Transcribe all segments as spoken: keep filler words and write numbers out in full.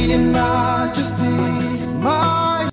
beauty and majesty. My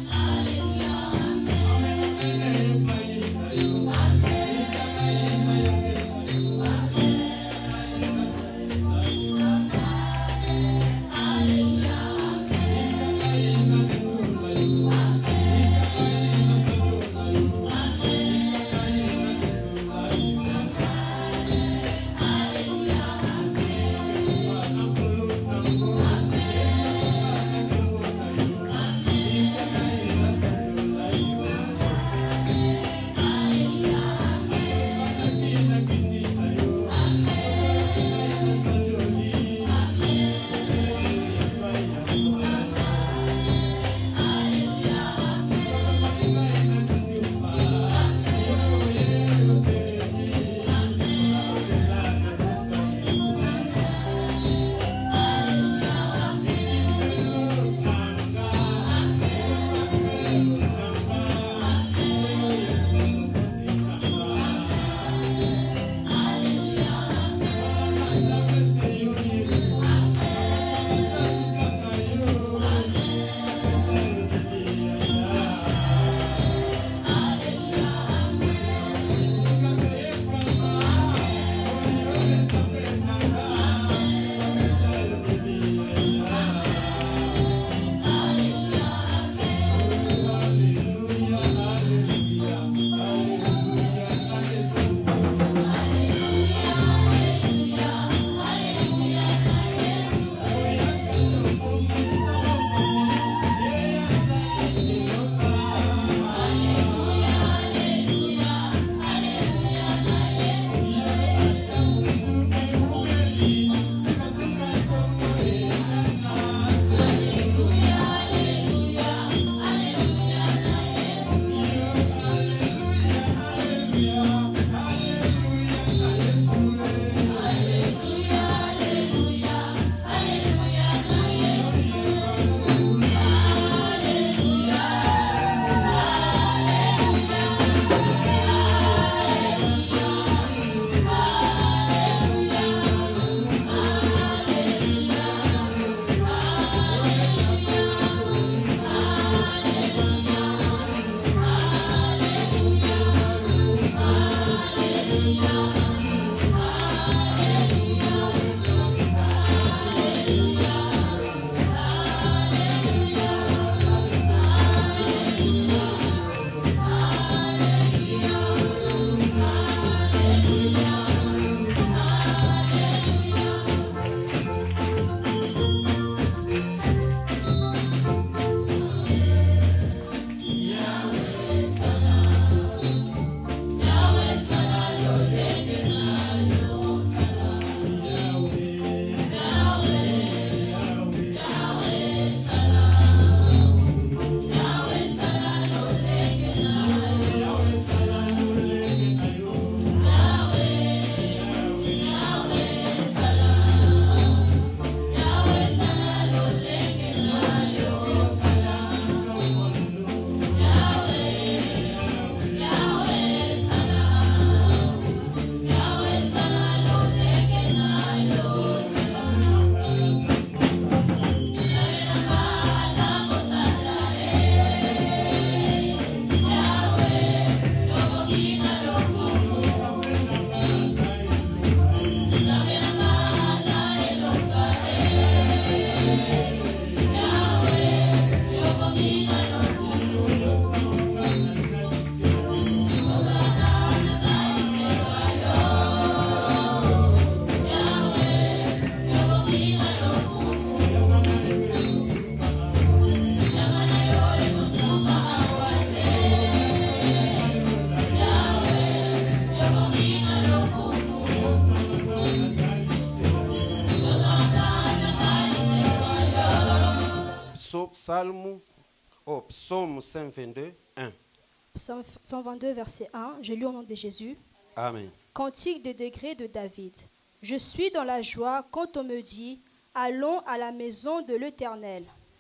Psalm, oh, Psaume cent vingt-deux, un. Psaume cent vingt-deux, verset un. Je lis au nom de Jésus. Amen. Cantique de degrés de David. Je suis dans la joie quand on me dit, allons à la maison de l'Éternel.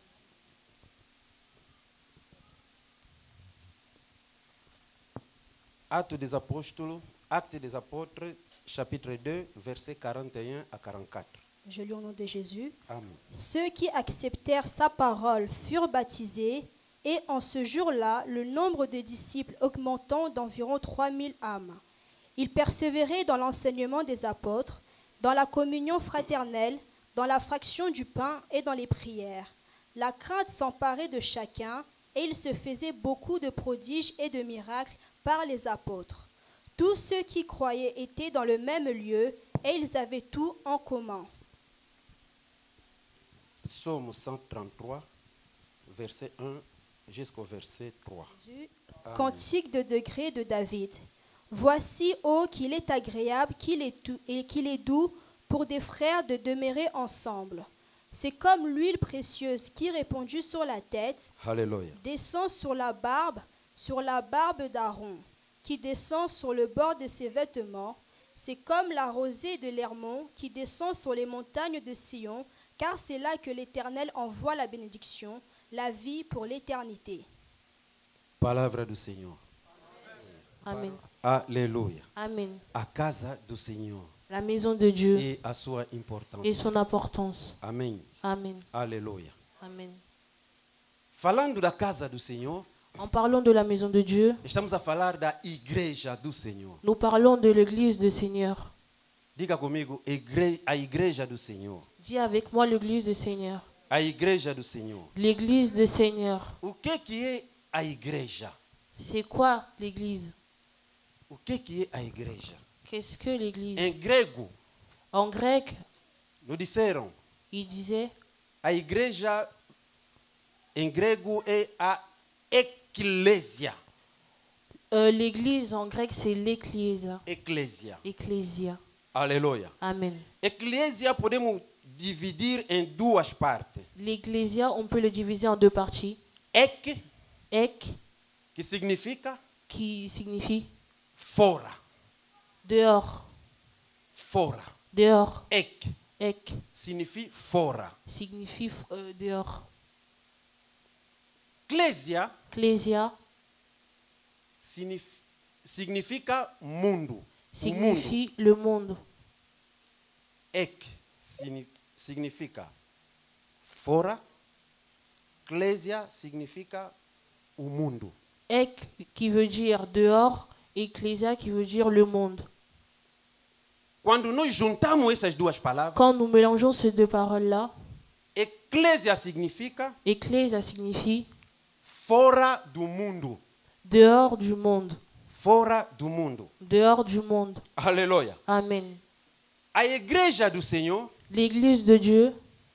Actes des apôtres, Actes des apôtres, chapitre deux, versets quarante et un à quarante-quatre. Je lis au nom de Jésus. Amen. Ceux qui acceptèrent sa parole furent baptisés, et en ce jour-là, le nombre des disciples augmentant d'environ trois mille âmes. Ils persévéraient dans l'enseignement des apôtres, dans la communion fraternelle, dans la fraction du pain et dans les prières. La crainte s'emparait de chacun, et il se faisait beaucoup de prodiges et de miracles par les apôtres. Tous ceux qui croyaient étaient dans le même lieu, et ils avaient tout en commun. Psaume cent trente-trois, verset un jusqu'au verset trois. Cantique de degré de David. Voici, ô qu'il est agréable, qu'il est, doux, et qu'il est doux pour des frères de demeurer ensemble. C'est comme l'huile précieuse qui, répandue sur la tête, Alléluia. descend sur la barbe, sur la barbe d'Aaron, qui descend sur le bord de ses vêtements. C'est comme la rosée de l'Hermon qui descend sur les montagnes de Sion, car c'est là que l'Éternel envoie la bénédiction, la vie pour l'éternité. Palavra do Senhor. Amen. Alléluia. Amen. A casa do Senhor La maison de Dieu e a sua et importância. son importance. Amém. Amen. Aleluia. Amen. Falando da casa do Senhor, En parlant de la maison de Dieu, estamos a falar da igreja do Senhor. nous parlons de l'église du Seigneur. Diga comigo, igre- a igreja do Senhor. Dis avec moi l'église du Seigneur. A igreja do Senhor. L'église du Seigneur. O que que é a igreja? C'est quoi l'église? O que que é a igreja? Qu'est-ce que l'église? Em grego, En grec, nos disseram, il disait, a igreja em grego é a eclésia. euh, l'église en grec c'est l'ecclésia. Eclésia. Ecclésia. Aleluia. Amen. Eclésia podemos dividir em duas partes. L'ecclésia, on peut le diviser en deux parties. Ek, Ek, que significa qui signifie fora. dehors. Fora. Dehors. Ek Ek significa fora. signifie euh, dehors. Eclésia Ecclésia signif- significa mundo. O mundo. signifie le monde. Ek signi- significa fora. Eclésia significa o mundo. Ek qui veut dire dehors, ecclésia qui veut dire le monde. Quando nós juntamos essas duas palavras, Quand nous mélangeons ces deux paroles-là, eclésia significa ecclésia signifie fora do mundo. dehors du monde. Fora do mundo. Dehors du monde. Aleluia. Amen. A igreja do Senhor L'église de Dieu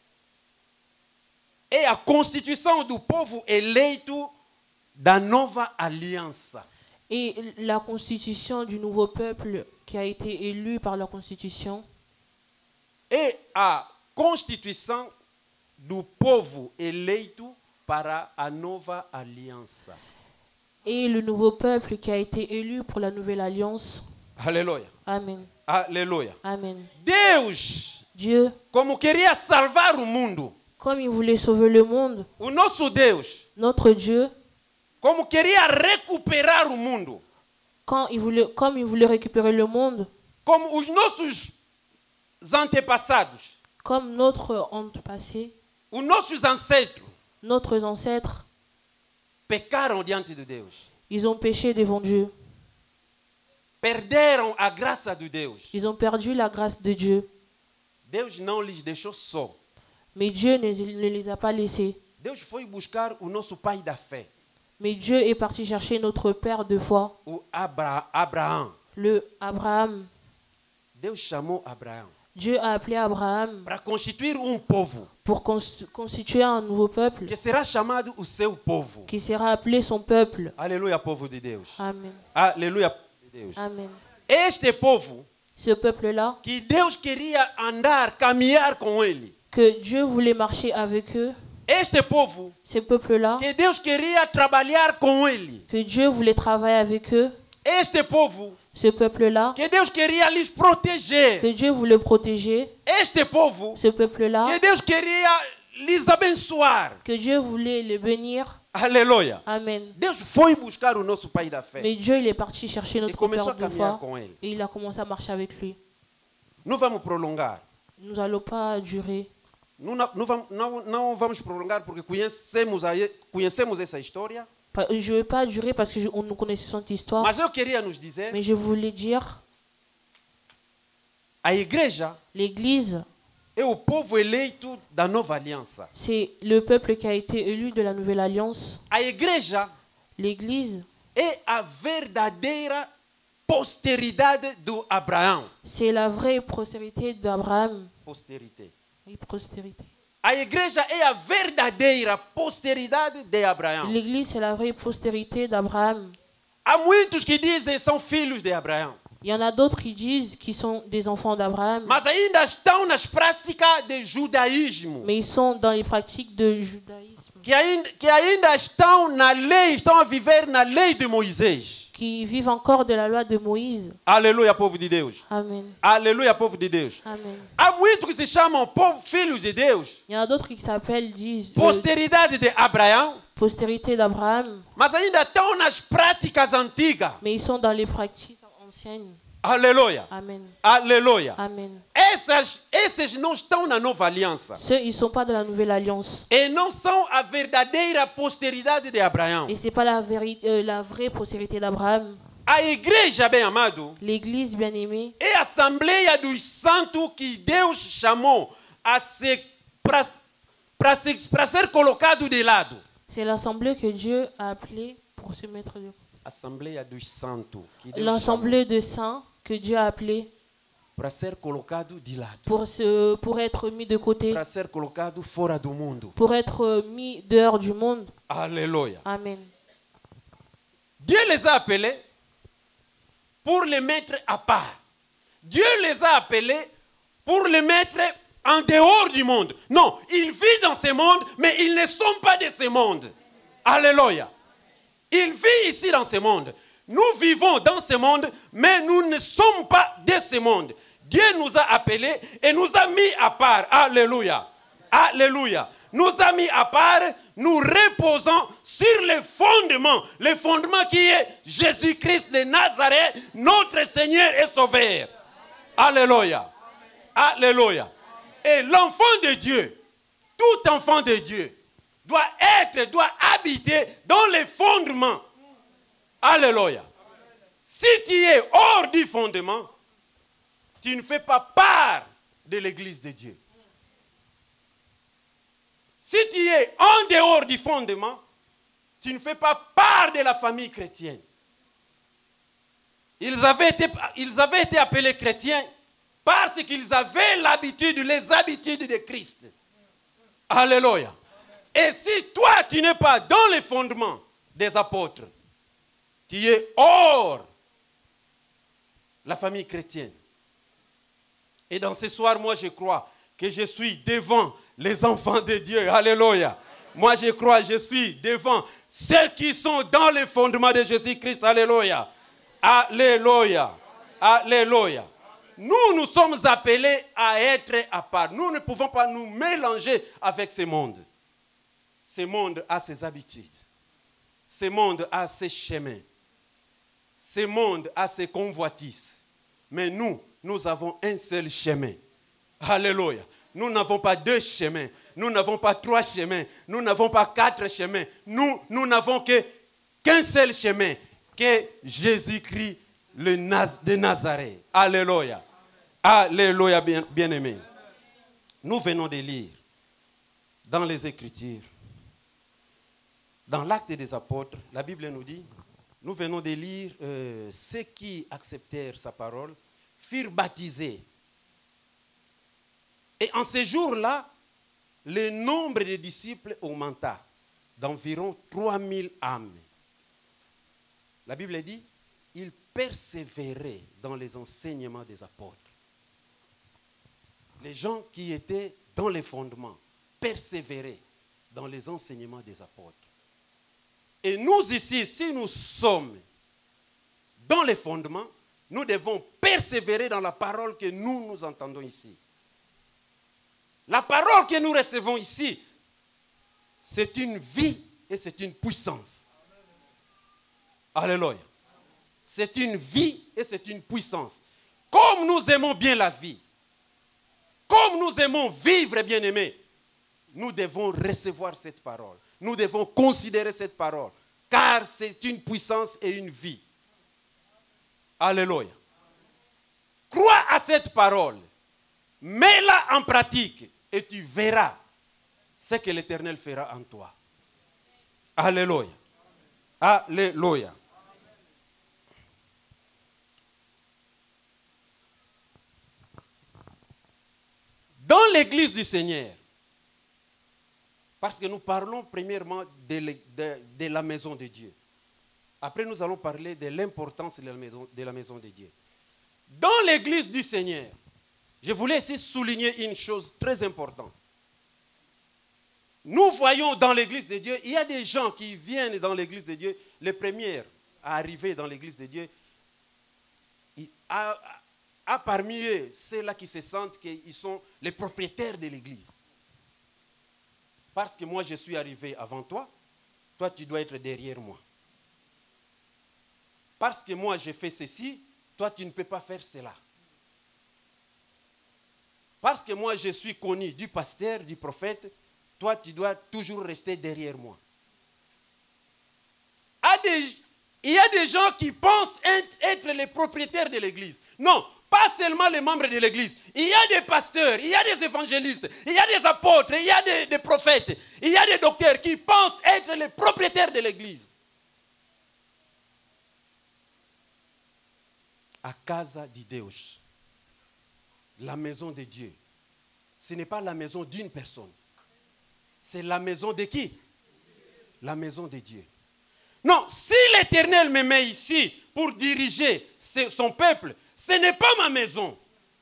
é a constituição do povo eleito da nova aliança. et la constitution du nouveau peuple qui a été élu par la constitution. É a constituição do povo eleito para a nova aliança. Et le nouveau peuple qui a été élu pour la nouvelle alliance. Aleluia. Amen. Aleluia. Amen. Deus, Dieu, como queria salvar o mundo, comme il voulait sauver le monde, o nosso Deus, notre Dieu, como queria recuperar o mundo, quand il voulait, comme il voulait récupérer le monde, como os nossos antepassados, comme notre honte passé, os nossos ancestros nos ancêtres, pecaram diante de Deus. ils ont péché devant Dieu. Perderam a graça de Deus. Ils ont perdu la grâce de Dieu. Deus não lhes deixou só. Mais Dieu ne, ne les a pas laissés. Deus foi buscar o nosso pai da fé, Mais Dieu est parti chercher notre père de foi, o Abra Abraão. le Abraham. Deus chamou Abraão Dieu a appelé Abraham para constituir um povo pour cons- constituer un nouveau peuple que será chamado o seu povo. qui sera appelé son peuple. Aleluia, povo de Deus. Amen. Aleluia, povo de Deus. Amen. Este povo Ce peuple-là, que Deus queria andar, caminhar com ele. que Dieu voulait marcher avec eux, Este povo ce peuple-là, que Deus queria trabalhar com ele. que Dieu voulait travailler avec eux, Este povo ce peuple-là, que Deus queria lhes proteger. que Dieu voulait protéger, Este povo ce peuple-là, que Deus queria lhes abençoar. que Dieu voulait les bénir. Aleluia. Amen. Deus foi buscar o nosso pai da fé. Mais Dieu, il est parti chercher E notre começou père a de caminhar foi com ele. et il a commencé à marcher avec lui. Não vamos prolongar. nous n'allons pas durer. Não, não, vamos, não, não vamos prolongar porque conhecemos, a, conhecemos essa história. Je ne vais pas durer parce que je, on nous connaissait cette histoire. Mas eu queria nos dizer, Mais je voulais dire, a igreja l'Église, é o povo eleito da nova aliança. c'est le peuple qui a été élu de la Nouvelle Alliance. A igreja L'Église, é a verdadeira posteridade do Abraão. c'est la vraie postérité d'Abraham. Posterité. Oui, postérité. A igreja é a verdadeira posteridade de Abraão. L'Église, c'est la vraie postérité d'Abraham. Há muitos que dizem são filhos de Abraão, Il y en a d'autres qui disent qu'ils sont des enfants d'Abraham, mas ainda estão nas práticas de judaísmo, mais ils sont dans les pratiques de judaïsme, que ainda, que ainda estão na lei, estão a viver na lei de Moisés. qui vivent encore de la loi de Moïse. Aleluia, povo de Deus. Amen. Aleluia, povo de Deus. Amen. Há muitos que se chamam povo, filhos de Deus, Il y en a d'autres qui s'appellent, disent, euh, posteridade de Abraão, postérité d'Abraham, mas ainda estão nas práticas antigas. mais ils sont dans les pratiques anciennes. Aleluia. Amen. Aleluia. Amen. Essas, esses não estão na nova aliança. Ceux, ils ne sont pas de la Nouvelle Alliance. E não são a verdadeira posteridade de Abraão. Et ce n'est pas la, véri- euh, la vraie postérité d'Abraham. A igreja, bem amado, L'Église bien-aimée, é a assembleia dos santos que Deus chamou a se, para se, para ser colocado de lado. c'est l'assemblée que Dieu a appelée pour se mettre de côté. Assembleia dos santos que Deus chamou L'assemblée de saints que Dieu a appelée para ser colocado de lado. pour, se, pour être mis de côté, Para ser colocado fora do mundo. pour être mis dehors du monde. Aleluia. Amen. Dieu les a appelés pour les mettre à part. Dieu les a appelés pour les mettre en dehors du monde. Non, ils vivent dans ce monde, mais ils ne sont pas de ce monde. Alléluia. Ils vivent ici dans ce monde. Nous vivons dans ce monde, mais nous ne sommes pas de ce monde. Dieu nous a appelés et nous a mis à part. Alléluia. Alléluia. Nous a mis à part, nous reposons sur le fondement, le fondement qui est Jésus-Christ de Nazareth, notre Seigneur et Sauveur. Alléluia. Alléluia. Et l'enfant de Dieu, tout enfant de Dieu, doit être, doit habiter dans les fondements. Alléluia. Si tu es hors du fondement, tu ne fais pas part de l'église de Dieu. Si tu es en dehors du fondement, tu ne fais pas part de la famille chrétienne. Ils avaient été, ils avaient été appelés chrétiens parce qu'ils avaient l'habitude, les habitudes de Christ. Alléluia. Et si toi, tu n'es pas dans les fondements des apôtres, tu es hors la famille chrétienne. Et dans ce soir, moi, je crois que je suis devant les enfants de Dieu. Alléluia. Moi, je crois, je suis devant ceux qui sont dans les fondements de Jésus-Christ. Alléluia. Alléluia. Alléluia. Nous, nous sommes appelés à être à part. Nous ne pouvons pas nous mélanger avec ce monde. Ce monde a ses habitudes. Ce monde a ses chemins. Ce monde a ses convoitises. Mais nous, nous avons un seul chemin. Alléluia. Nous n'avons pas deux chemins. Nous n'avons pas trois chemins. Nous n'avons pas quatre chemins. Nous, nous n'avons que, qu'un seul chemin, que Jésus-Christ le Naz, de Nazareth. Alléluia. Alléluia, bien, bien-aimés. Nous venons de lire dans les Écritures, dans l'Acte des Apôtres, la Bible nous dit, nous venons de lire euh, ceux qui acceptèrent sa parole furent baptisés. Et en ce jour-là, le nombre de disciples augmenta d'environ trois mille âmes. La Bible dit, ils persévéraient dans les enseignements des apôtres. Les gens qui étaient dans les fondements persévéraient dans les enseignements des apôtres. Et nous ici, si nous sommes dans les fondements, nous devons persévérer dans la parole que nous nous entendons ici. La parole que nous recevons ici, c'est une vie et c'est une puissance. Alléluia. C'est une vie et c'est une puissance. Comme nous aimons bien la vie, comme nous aimons vivre, bien-aimés, nous devons recevoir cette parole. Nous devons considérer cette parole. Car c'est une puissance et une vie. Alléluia. Crois à cette parole. Mets-la en pratique et tu verras ce que l'Éternel fera en toi. Alléluia. Alléluia. Dans l'église du Seigneur, parce que nous parlons premièrement de, de, de la maison de Dieu. Après, nous allons parler de l'importance de la maison de, la maison de Dieu. Dans l'église du Seigneur, je voulais ici souligner une chose très importante. Nous voyons dans l'église de Dieu, il y a des gens qui viennent dans l'église de Dieu, les premiers à arriver dans l'église de Dieu, à, à parmi eux, ceux-là qui se sentent qu'ils sont les propriétaires de l'église. Parce que moi, je suis arrivé avant toi, toi, tu dois être derrière moi. Parce que moi, j'ai fait ceci, toi, tu ne peux pas faire cela. Parce que moi, je suis connu du pasteur, du prophète, toi, tu dois toujours rester derrière moi. Il y a des gens qui pensent être les propriétaires de l'église. Non, pas seulement les membres de l'église. Il y a des pasteurs, il y a des évangélistes, il y a des apôtres, il y a des, des prophètes, il y a des docteurs qui pensent être les propriétaires de l'église. À casa di Deus, la maison de Dieu, ce n'est pas la maison d'une personne. C'est la maison de qui? La maison de Dieu. Non, si l'Éternel me met ici pour diriger son peuple, ce n'est pas ma maison.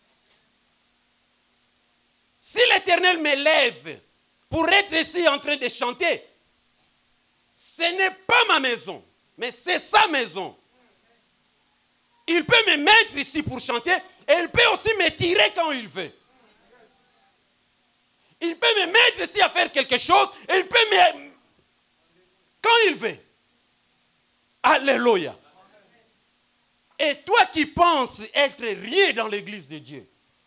Si l'Éternel me lève pour être ici en train de chanter, ce n'est pas ma maison, mais c'est sa maison. Il peut me mettre ici pour chanter et il peut aussi me tirer quand il veut. Il peut me mettre ici à faire quelque chose et il peut me... quand il veut. Alléluia. Et toi qui penses être rien dans l'église de Dieu,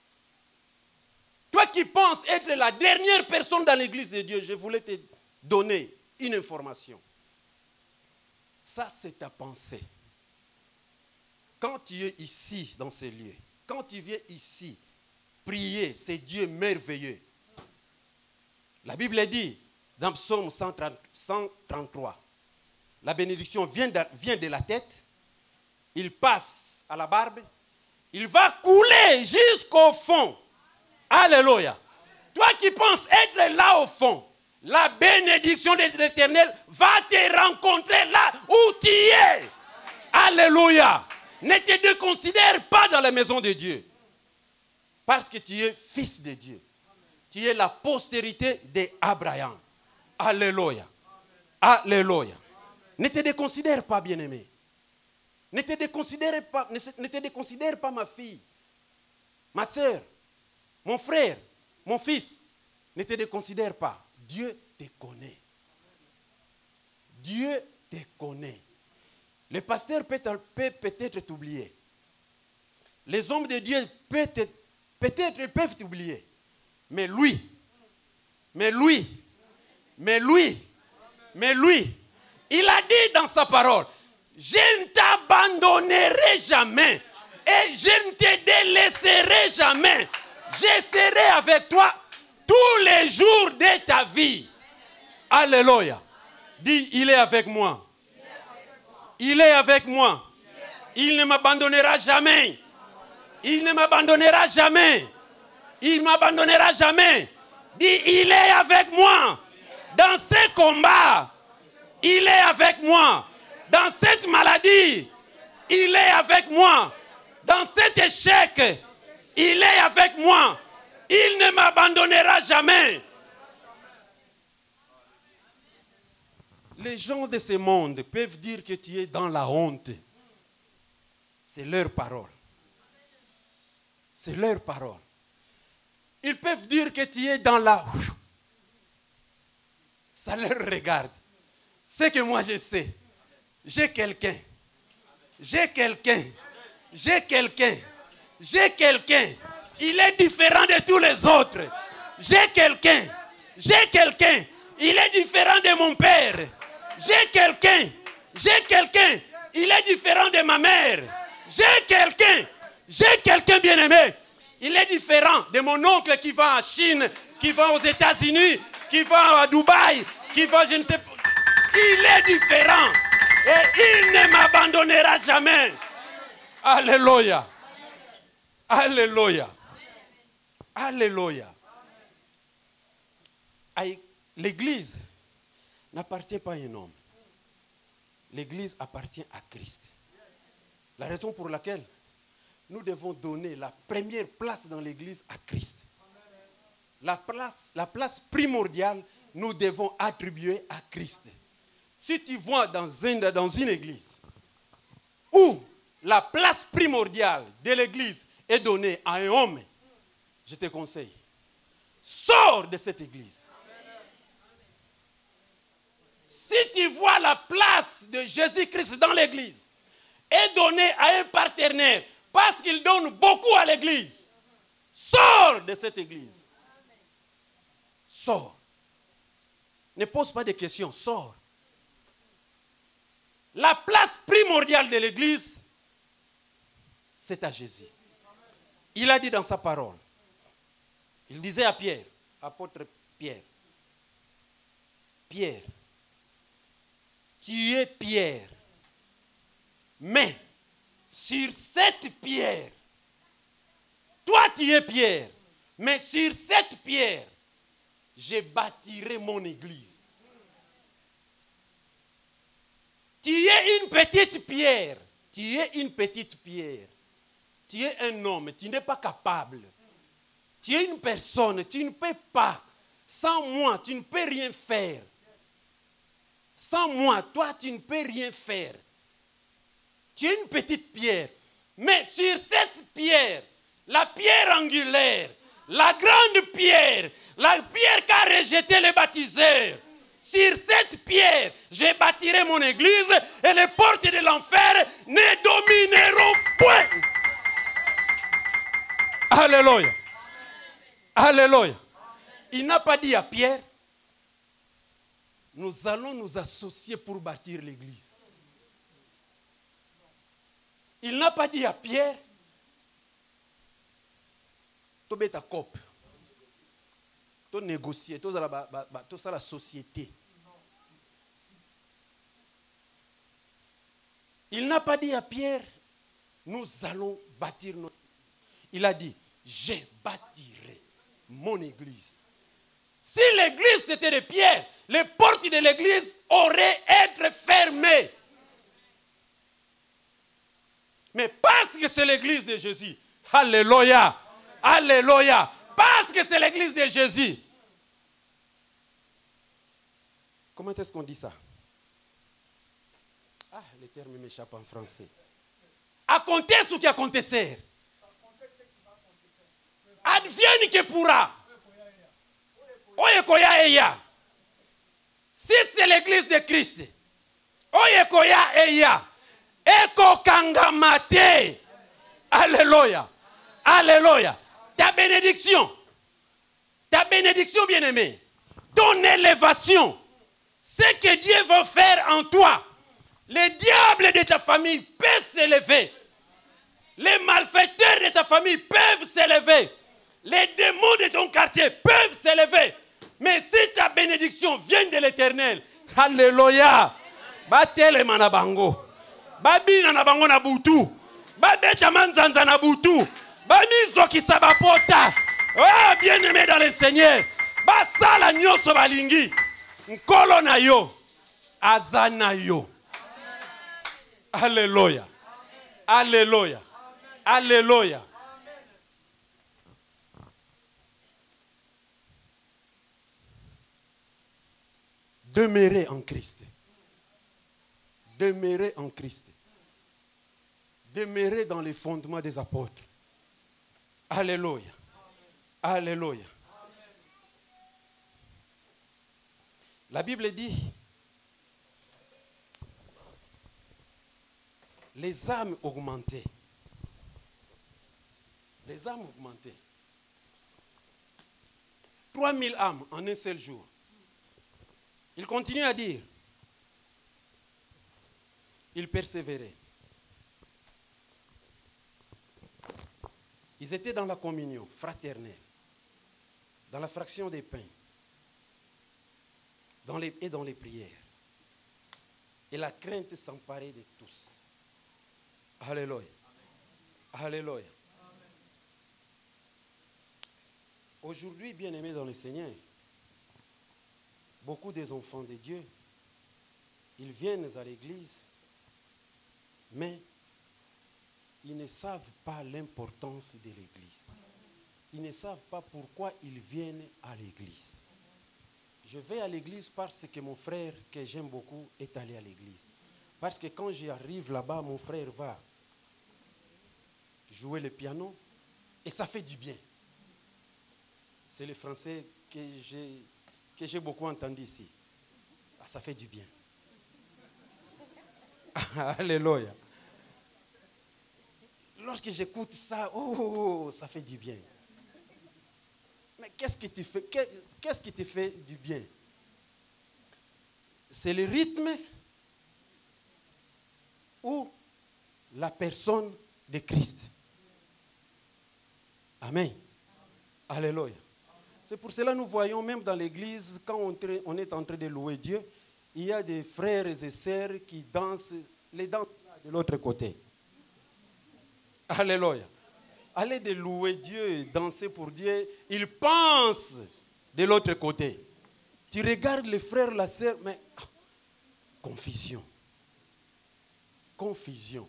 toi qui penses être la dernière personne dans l'église de Dieu, je voulais te donner une information. Ça, c'est ta pensée. Quand tu es ici, dans ce lieu, quand tu viens ici, prier, c'est Dieu merveilleux. La Bible dit, dans Psaume cent trente-trois, la bénédiction vient de, vient de la tête, il passe à la barbe, il va couler jusqu'au fond. Alléluia. Toi qui penses être là au fond, la bénédiction de l'Éternel va te rencontrer là où tu es. Alléluia. Ne te déconsidère pas dans la maison de Dieu. Parce que tu es fils de Dieu. Tu es la postérité d'Abraham. Alléluia. Alléluia. Ne te déconsidère pas, bien-aimé. Ne te déconsidère pas, ne te déconsidère pas, ma fille, ma soeur, mon frère, mon fils. Ne te déconsidère pas. Dieu te connaît. Dieu te connaît. Le pasteur peut, peut peut-être t'oublier. Les hommes de Dieu peut-être, peut-être peuvent t'oublier. Mais lui, mais lui, mais lui, mais lui, il a dit dans sa parole, je ne t'abandonnerai jamais et je ne te délaisserai jamais. Je serai avec toi tous les jours de ta vie. Alléluia. Dis, il est avec moi. Il est avec moi. Il ne m'abandonnera jamais. Il ne m'abandonnera jamais. Il ne m'abandonnera jamais. Dis, il est avec moi. Dans ces combats, il est avec moi. Dans cette maladie, il est avec moi. Dans cet échec, il est avec moi. Il ne m'abandonnera jamais. Les gens de ce monde peuvent dire que tu es dans la honte. C'est leur parole. C'est leur parole. Ils peuvent dire que tu es dans la... Ça leur regarde. C'est que moi je sais. J'ai quelqu'un. J'ai quelqu'un. J'ai quelqu'un. J'ai quelqu'un. Il est différent de tous les autres. J'ai quelqu'un. J'ai quelqu'un. Il est différent de mon père. J'ai quelqu'un. J'ai quelqu'un. Il est différent de ma mère. J'ai quelqu'un. J'ai quelqu'un bien-aimé. Il est différent de mon oncle qui va en Chine, qui va aux États-Unis, qui va à Dubaï, qui va, je ne sais pas. Il est différent. Et il ne m'abandonnera jamais. Alléluia. Alléluia. Alléluia. L'église n'appartient pas à un homme. L'église appartient à Christ. La raison pour laquelle nous devons donner la première place dans l'église à Christ. La place, la place primordiale, nous devons attribuer à Christ. Si tu vois dans une, dans une église où la place primordiale de l'église est donnée à un homme, je te conseille, sors de cette église. Si tu vois la place de Jésus-Christ dans l'église est donnée à un partenaire parce qu'il donne beaucoup à l'église, sors de cette église. Sors. Ne pose pas de questions, sors. La place primordiale de l'église, c'est à Jésus. Il a dit dans sa parole, il disait à Pierre, apôtre Pierre, Pierre, tu es Pierre, mais sur cette pierre, toi tu es Pierre, mais sur cette pierre, je bâtirai mon église. Tu es une petite pierre, tu es une petite pierre, tu es un homme, tu n'es pas capable. Tu es une personne, tu ne peux pas. Sans moi, tu ne peux rien faire. Sans moi, toi, tu ne peux rien faire. Tu es une petite pierre. Mais sur cette pierre, la pierre angulaire, la grande pierre, la pierre qu'a rejeté les baptiseurs, sur cette pierre, je bâtirai mon église et les portes de l'enfer ne domineront point. Alléluia. Alléluia. Il n'a pas dit à Pierre, nous allons nous associer pour bâtir l'église. Il n'a pas dit à Pierre, tu es ta cop, tu négocier, tu as la société. Il n'a pas dit à Pierre, nous allons bâtir notre église. Il a dit, je bâtirai mon église. Si l'église c'était de pierre, les portes de l'église auraient été fermées. Mais parce que c'est l'église de Jésus, alléluia, alléluia, parce que c'est l'église de Jésus. Comment est-ce qu'on dit ça? Ah, le terme m'échappe en français. Acontece ou qui acontecer. Advienne que pourra. Oyekoya eya. Si c'est l'église de Christ, Oyekoya eya. Eko kangamate. Alléluia. Alléluia. Ta bénédiction. Ta bénédiction bien-aimée. Ton élévation. Ce que Dieu veut faire en toi. Les diables de ta famille peuvent s'élever. Les malfaiteurs de ta famille peuvent s'élever. Les démons de ton quartier peuvent s'élever. Mais si ta bénédiction vient de l'Éternel, alléluia. Batele manabango. Babina na bango na butu. Babeta manzanza na butu. Bamizo kisabapota. Oh, bien-aimé dans le Seigneur. Basala nyoso balingi. Nkolo na yo. Azana yo. Alléluia. Alléluia. Alléluia. Demeurez en Christ. Demeurez en Christ. Demeurez dans les fondements des apôtres. Alléluia. Alléluia. La Bible dit, les âmes augmentées. Les âmes augmentées. trois mille âmes en un seul jour. Il continue à dire, ils persévéraient. Ils étaient dans la communion fraternelle, dans la fraction des pains, dans les, et dans les prières. Et la crainte s'emparait de tous. Alléluia. Alléluia. Aujourd'hui, bien-aimés dans le Seigneur, beaucoup des enfants de Dieu, ils viennent à l'église, mais ils ne savent pas l'importance de l'église. Ils ne savent pas pourquoi ils viennent à l'église. Je vais à l'église parce que mon frère, que j'aime beaucoup, est allé à l'église. Parce que quand j'arrive là-bas, mon frère va jouer le piano et ça fait du bien. C'est le français que j'ai, que j'ai beaucoup entendu ici. Ah, ça fait du bien. Alléluia. Lorsque j'écoute ça, oh, ça fait du bien. Mais qu'est-ce qui te fait, qu'est-ce qui te fait du bien? C'est le rythme ou la personne de Christ? Amen. Alléluia. C'est pour cela que nous voyons même dans l'église, quand on est en train de louer Dieu, il y a des frères et sœurs qui dansent, les dansent de l'autre côté. Alléluia. Allez de louer Dieu et danser pour Dieu, ils pensent de l'autre côté. Tu regardes les frères, la sœur, mais ah, confusion. Confusion.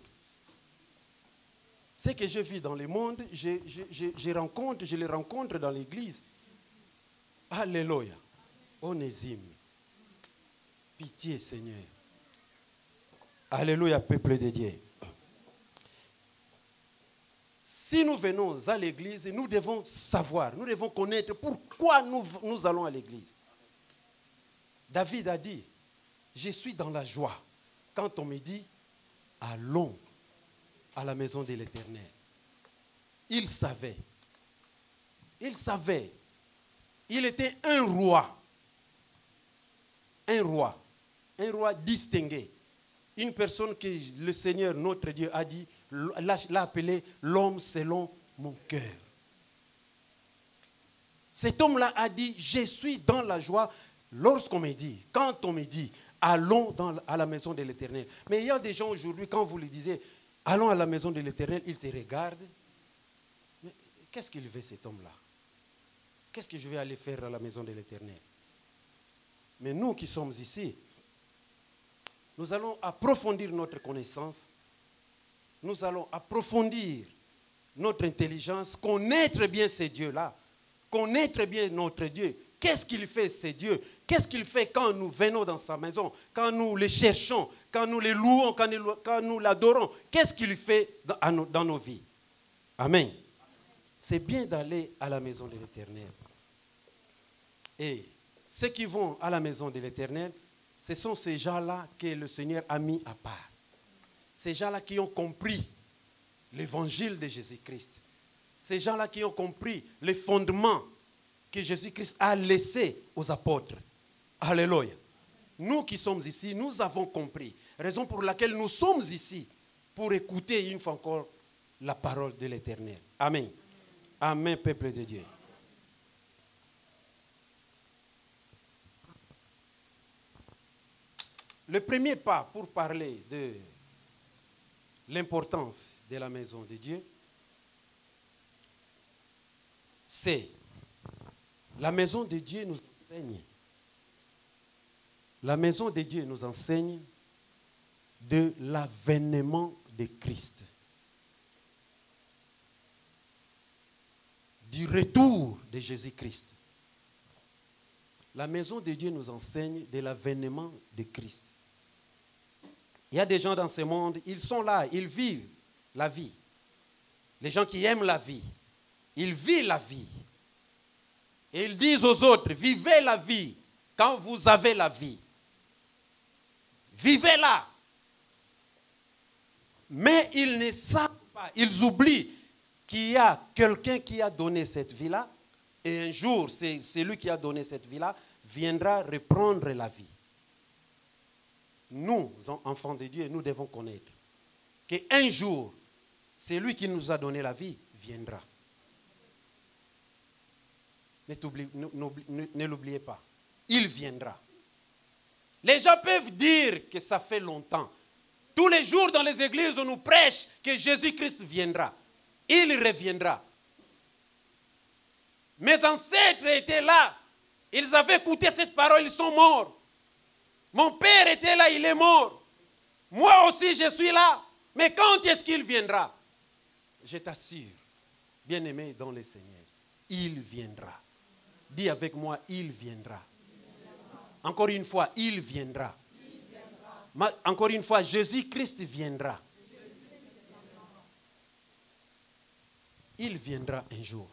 Ce que je vis dans le monde, je, je, je, je rencontre, je les rencontre dans l'église. Alléluia. Onésime. Pitié, Seigneur. Alléluia, peuple de Dieu. Si nous venons à l'église, nous devons savoir, nous devons connaître pourquoi nous, nous allons à l'église. David a dit, je suis dans la joie quand on me dit, allons à la maison de l'Éternel. Il savait, il savait, il était un roi, un roi, un roi distingué, une personne que le Seigneur, notre Dieu, a dit, l'a appelé l'homme selon mon cœur. Cet homme-là a dit, je suis dans la joie lorsqu'on me dit, quand on me dit, allons dans, à la maison de l'Éternel. Mais il y a des gens aujourd'hui, quand vous lui disiez, allons à la maison de l'Éternel, ils te regardent. Mais qu'est-ce qu'il veut cet homme-là? Qu'est-ce que je vais aller faire à la maison de l'Éternel? Mais nous qui sommes ici, nous allons approfondir notre connaissance. Nous allons approfondir notre intelligence, connaître bien ces dieux-là, connaître bien notre Dieu. Qu'est-ce qu'il fait, ces dieux? Qu'est-ce qu'il fait quand nous venons dans sa maison, quand nous les cherchons, quand nous les louons, quand nous, quand nous l'adorons? Qu'est-ce qu'il fait dans, nos, dans nos vies? Amen. C'est bien d'aller à la maison de l'Éternel. Et ceux qui vont à la maison de l'Éternel, ce sont ces gens-là que le Seigneur a mis à part. Ces gens-là qui ont compris l'évangile de Jésus-Christ. Ces gens-là qui ont compris les fondements que Jésus-Christ a laissés aux apôtres. Alléluia. Nous qui sommes ici, nous avons compris. Raison pour laquelle nous sommes ici, pour écouter une fois encore la parole de l'Éternel. Amen. Amen, peuple de Dieu. Le premier pas pour parler de l'importance de la maison de Dieu, c'est la maison de Dieu nous enseigne. La maison de Dieu nous enseigne de l'avènement de Christ. Du retour de Jésus-Christ. La maison de Dieu nous enseigne de l'avènement de Christ. Il y a des gens dans ce monde, ils sont là, ils vivent la vie. Les gens qui aiment la vie, ils vivent la vie. Et ils disent aux autres, vivez la vie quand vous avez la vie. Vivez-la. Mais ils ne savent pas, ils oublient qu'il y a quelqu'un qui a donné cette vie-là, Et un jour, c'est celui qui a donné cette vie-là viendra reprendre la vie. Nous, enfants de Dieu, nous devons connaître qu'un jour, celui qui nous a donné la vie viendra. Ne l'oubliez pas. Il viendra. Les gens peuvent dire que ça fait longtemps. Tous les jours dans les églises, on nous prêche que Jésus-Christ viendra. Il reviendra. Mes ancêtres étaient là. Ils avaient écouté cette parole, ils sont morts. Mon père était là, il est mort. Moi aussi, je suis là. Mais quand est-ce qu'il viendra? Je t'assure, bien-aimé dans le Seigneur, il viendra. Dis avec moi, il viendra. Encore une fois, il viendra. Ma, encore une fois, Jésus-Christ viendra. Il viendra un jour.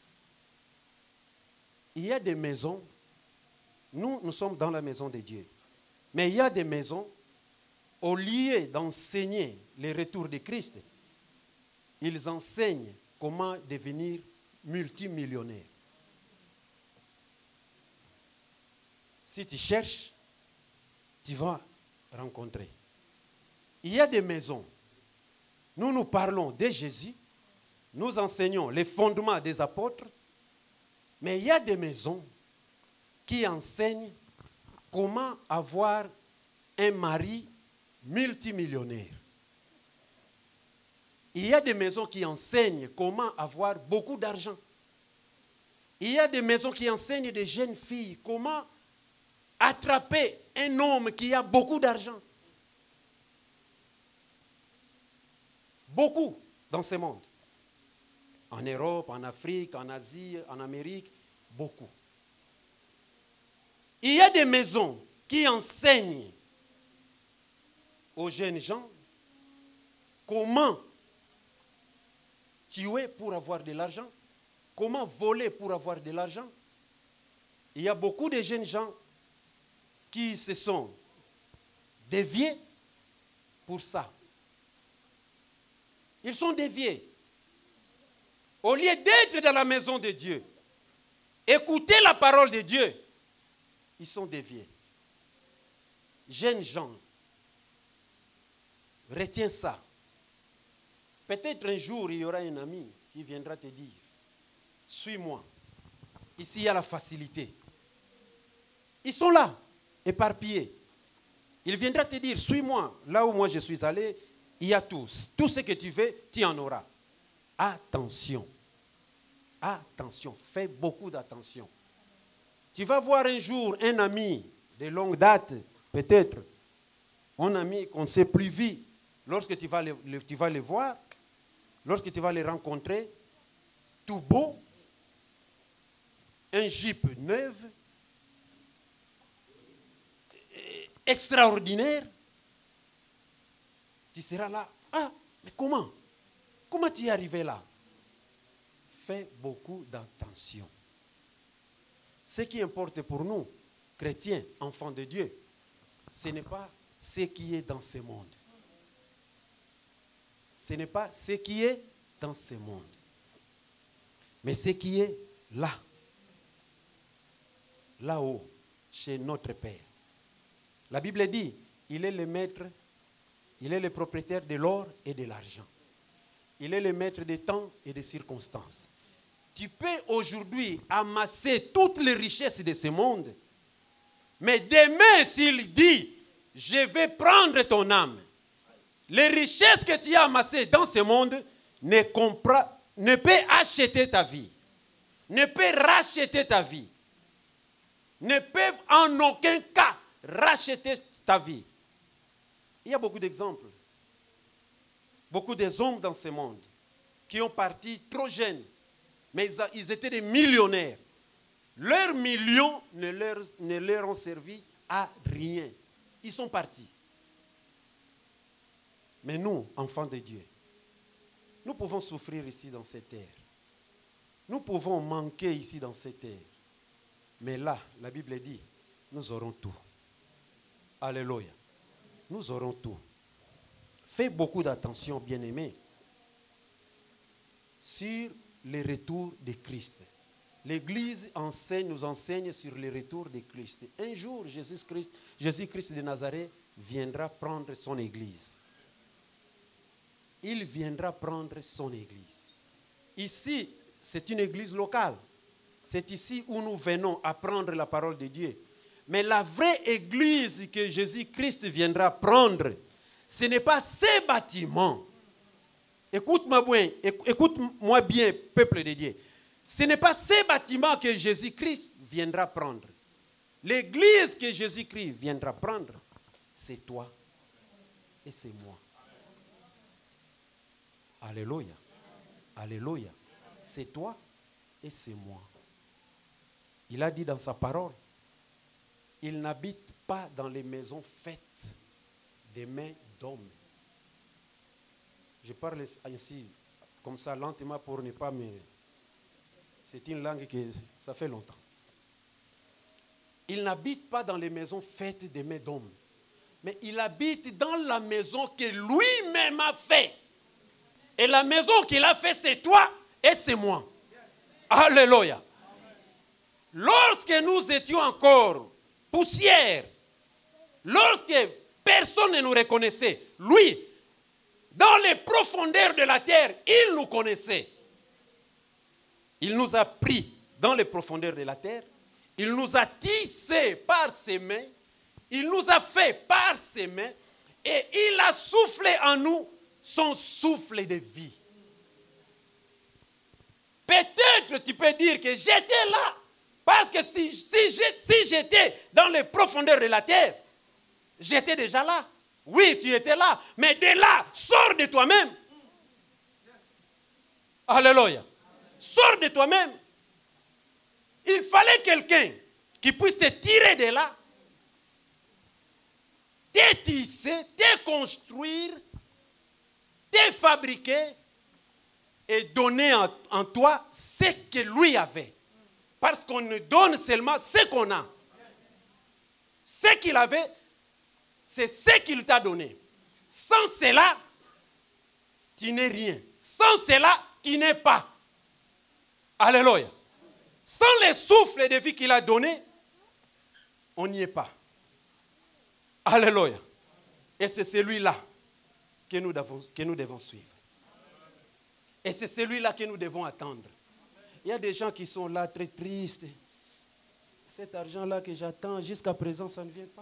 Il y a des maisons, nous, nous sommes dans la maison de Dieu, mais il y a des maisons, au lieu d'enseigner le retour de Christ, ils enseignent comment devenir multimillionnaire. Si tu cherches, tu vas rencontrer. Il y a des maisons. Nous nous parlons de Jésus. Nous enseignons les fondements des apôtres. Mais il y a des maisons qui enseignent comment avoir un mari multimillionnaire. Il y a des maisons qui enseignent comment avoir beaucoup d'argent. Il y a des maisons qui enseignent des jeunes filles comment attraper un homme qui a beaucoup d'argent. Beaucoup dans ce monde. En Europe, en Afrique, en Asie, en Amérique, beaucoup. Il y a des maisons qui enseignent aux jeunes gens comment tuer pour avoir de l'argent, comment voler pour avoir de l'argent. Il y a beaucoup de jeunes gens qui se sont déviés pour ça. Ils sont déviés. Au lieu d'être dans la maison de Dieu, écouter la parole de Dieu, ils sont déviés. Jeunes gens, retiens ça. Peut-être un jour, il y aura un ami qui viendra te dire, suis-moi. Ici, il y a la facilité. Ils sont là, éparpillés. Il viendra te dire, suis-moi. Là où moi je suis allé, il y a tout. Tout ce que tu veux, tu en auras. Attention. Attention. Fais beaucoup d'attention. Tu vas voir un jour un ami de longue date, peut-être, un ami qu'on ne s'est plus vu. Lorsque tu vas le, le, tu vas le voir, lorsque tu vas le rencontrer, tout beau, un jeep neuf, extraordinaire, tu seras là. Ah, mais comment? Comment tu es arrivé là? Fais beaucoup d'attention. Ce qui importe pour nous, chrétiens, enfants de Dieu, ce n'est pas ce qui est dans ce monde. Ce n'est pas ce qui est dans ce monde. Mais ce qui est là. Là-haut, chez notre Père. La Bible dit, il est le maître, il est le propriétaire de l'or et de l'argent. Il est le maître des temps et des circonstances. Tu peux aujourd'hui amasser toutes les richesses de ce monde, mais demain, s'il dit, je vais prendre ton âme, les richesses que tu as amassées dans ce monde ne, compra, ne peut acheter ta vie, ne peut racheter ta vie, ne peuvent en aucun cas racheter ta vie. Il y a beaucoup d'exemples. Beaucoup des hommes dans ce monde qui ont parti trop jeunes, mais ils étaient des millionnaires. Leurs millions ne leur, ne leur ont servi à rien. Ils sont partis. Mais nous, enfants de Dieu, nous pouvons souffrir ici dans cette terre. Nous pouvons manquer ici dans cette terre. Mais là, la Bible dit, nous aurons tout. Alléluia. Nous aurons tout. Fais beaucoup d'attention, bien-aimés, sur le retour de Christ. L'Église enseigne, nous enseigne sur le retour de Christ. Un jour, Jésus-Christ, Jésus-Christ de Nazareth viendra prendre son Église. Il viendra prendre son Église. Ici, c'est une Église locale. C'est ici où nous venons apprendre la parole de Dieu. Mais la vraie Église que Jésus-Christ viendra prendre, ce n'est pas ces bâtiments. Écoute-moi bien, écoute-moi bien, peuple de Dieu. Ce n'est pas ces bâtiments que Jésus-Christ viendra prendre. L'église que Jésus-Christ viendra prendre, c'est toi et c'est moi. Alléluia. Alléluia. C'est toi et c'est moi. Il a dit dans sa parole, il n'habite pas dans les maisons faites des mains d'hommes. Je parle ainsi, comme ça, lentement pour ne pas me... C'est une langue que ça fait longtemps. Il n'habite pas dans les maisons faites des mains d'hommes, mais il habite dans la maison que lui-même a faite. Et la maison qu'il a faite, c'est toi et c'est moi. Alléluia. Lorsque nous étions encore poussière, lorsque personne ne nous reconnaissait, lui, dans les profondeurs de la terre, il nous connaissait. Il nous a pris dans les profondeurs de la terre. Il nous a tissés par ses mains. Il nous a fait par ses mains. Et il a soufflé en nous son souffle de vie. Peut-être tu peux dire que j'étais là. Parce que si, si, si j'étais dans les profondeurs de la terre, j'étais déjà là. Oui, tu étais là. Mais de là, sors de toi-même. Alléluia. Sors de toi-même. Il fallait quelqu'un qui puisse te tirer de là, te tisser, te construire, te fabriquer et donner en, en toi ce que lui avait. Parce qu'on ne donne seulement ce qu'on a. Ce qu'il avait, c'est ce qu'il t'a donné. Sans cela, tu n'es rien. Sans cela, tu n'es pas. Alléluia. Sans le souffle de vie qu'il a donné, on n'y est pas. Alléluia. Et c'est celui-là que nous devons, que nous devons suivre. Et c'est celui-là que nous devons attendre. Il y a des gens qui sont là très tristes. Cet argent-là que j'attends, jusqu'à présent, ça ne vient pas.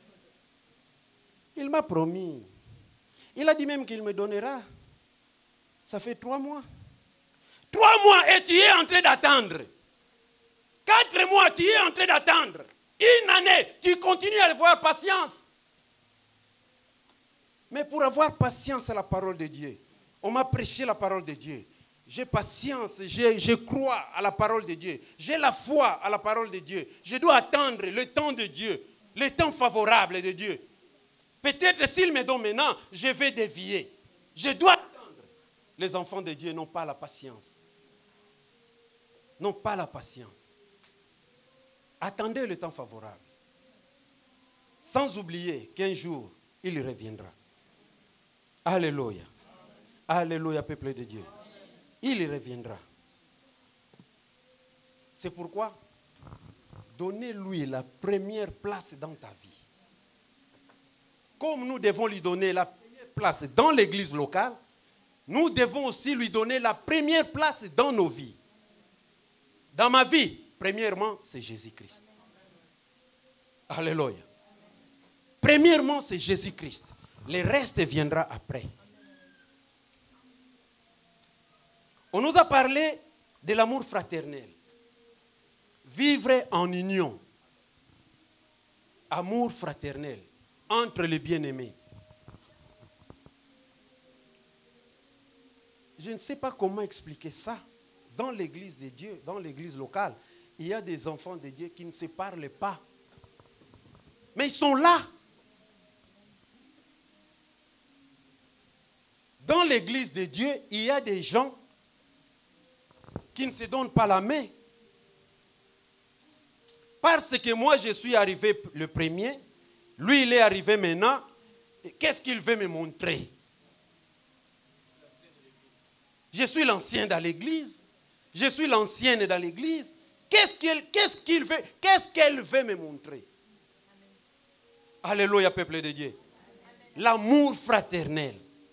Il m'a promis. Il a dit même qu'il me donnera. Ça fait trois mois. Trois mois et tu es en train d'attendre. Quatre mois, tu es en train d'attendre. Une année, tu continues à avoir patience. Mais pour avoir patience à la parole de Dieu, on m'a prêché la parole de Dieu. J'ai patience, je, je crois à la parole de Dieu. J'ai la foi à la parole de Dieu. Je dois attendre le temps de Dieu, le temps favorable de Dieu. Peut-être s'il me donne maintenant, je vais dévier. Je dois attendre. Les enfants de Dieu n'ont pas la patience. N'ont pas la patience. Attendez le temps favorable. Sans oublier qu'un jour, il reviendra. Alléluia. Alléluia, peuple de Dieu. Il reviendra. C'est pourquoi, donnez-lui la première place dans ta vie. Comme nous devons lui donner la première place dans l'église locale, nous devons aussi lui donner la première place dans nos vies. Dans ma vie, premièrement, c'est Jésus-Christ. Alléluia. Premièrement, c'est Jésus-Christ. Le reste viendra après. On nous a parlé de l'amour fraternel. Vivre en union. Amour fraternel entre les bien-aimés. Je ne sais pas comment expliquer ça. Dans l'église de Dieu, dans l'église locale, il y a des enfants de Dieu qui ne se parlent pas. Mais ils sont là. Dans l'église de Dieu, il y a des gens qui ne se donnent pas la main. Parce que moi, je suis arrivé le premier, lui, il est arrivé maintenant. Qu'est-ce qu'il veut me montrer? Je suis l'ancien dans l'église. Je suis l'ancienne dans l'église. Qu'est-ce qu'il qu'est-ce qu'il veut, qu'est-ce qu'elle veut me montrer? Alléluia, peuple de Dieu. L'amour fraternel.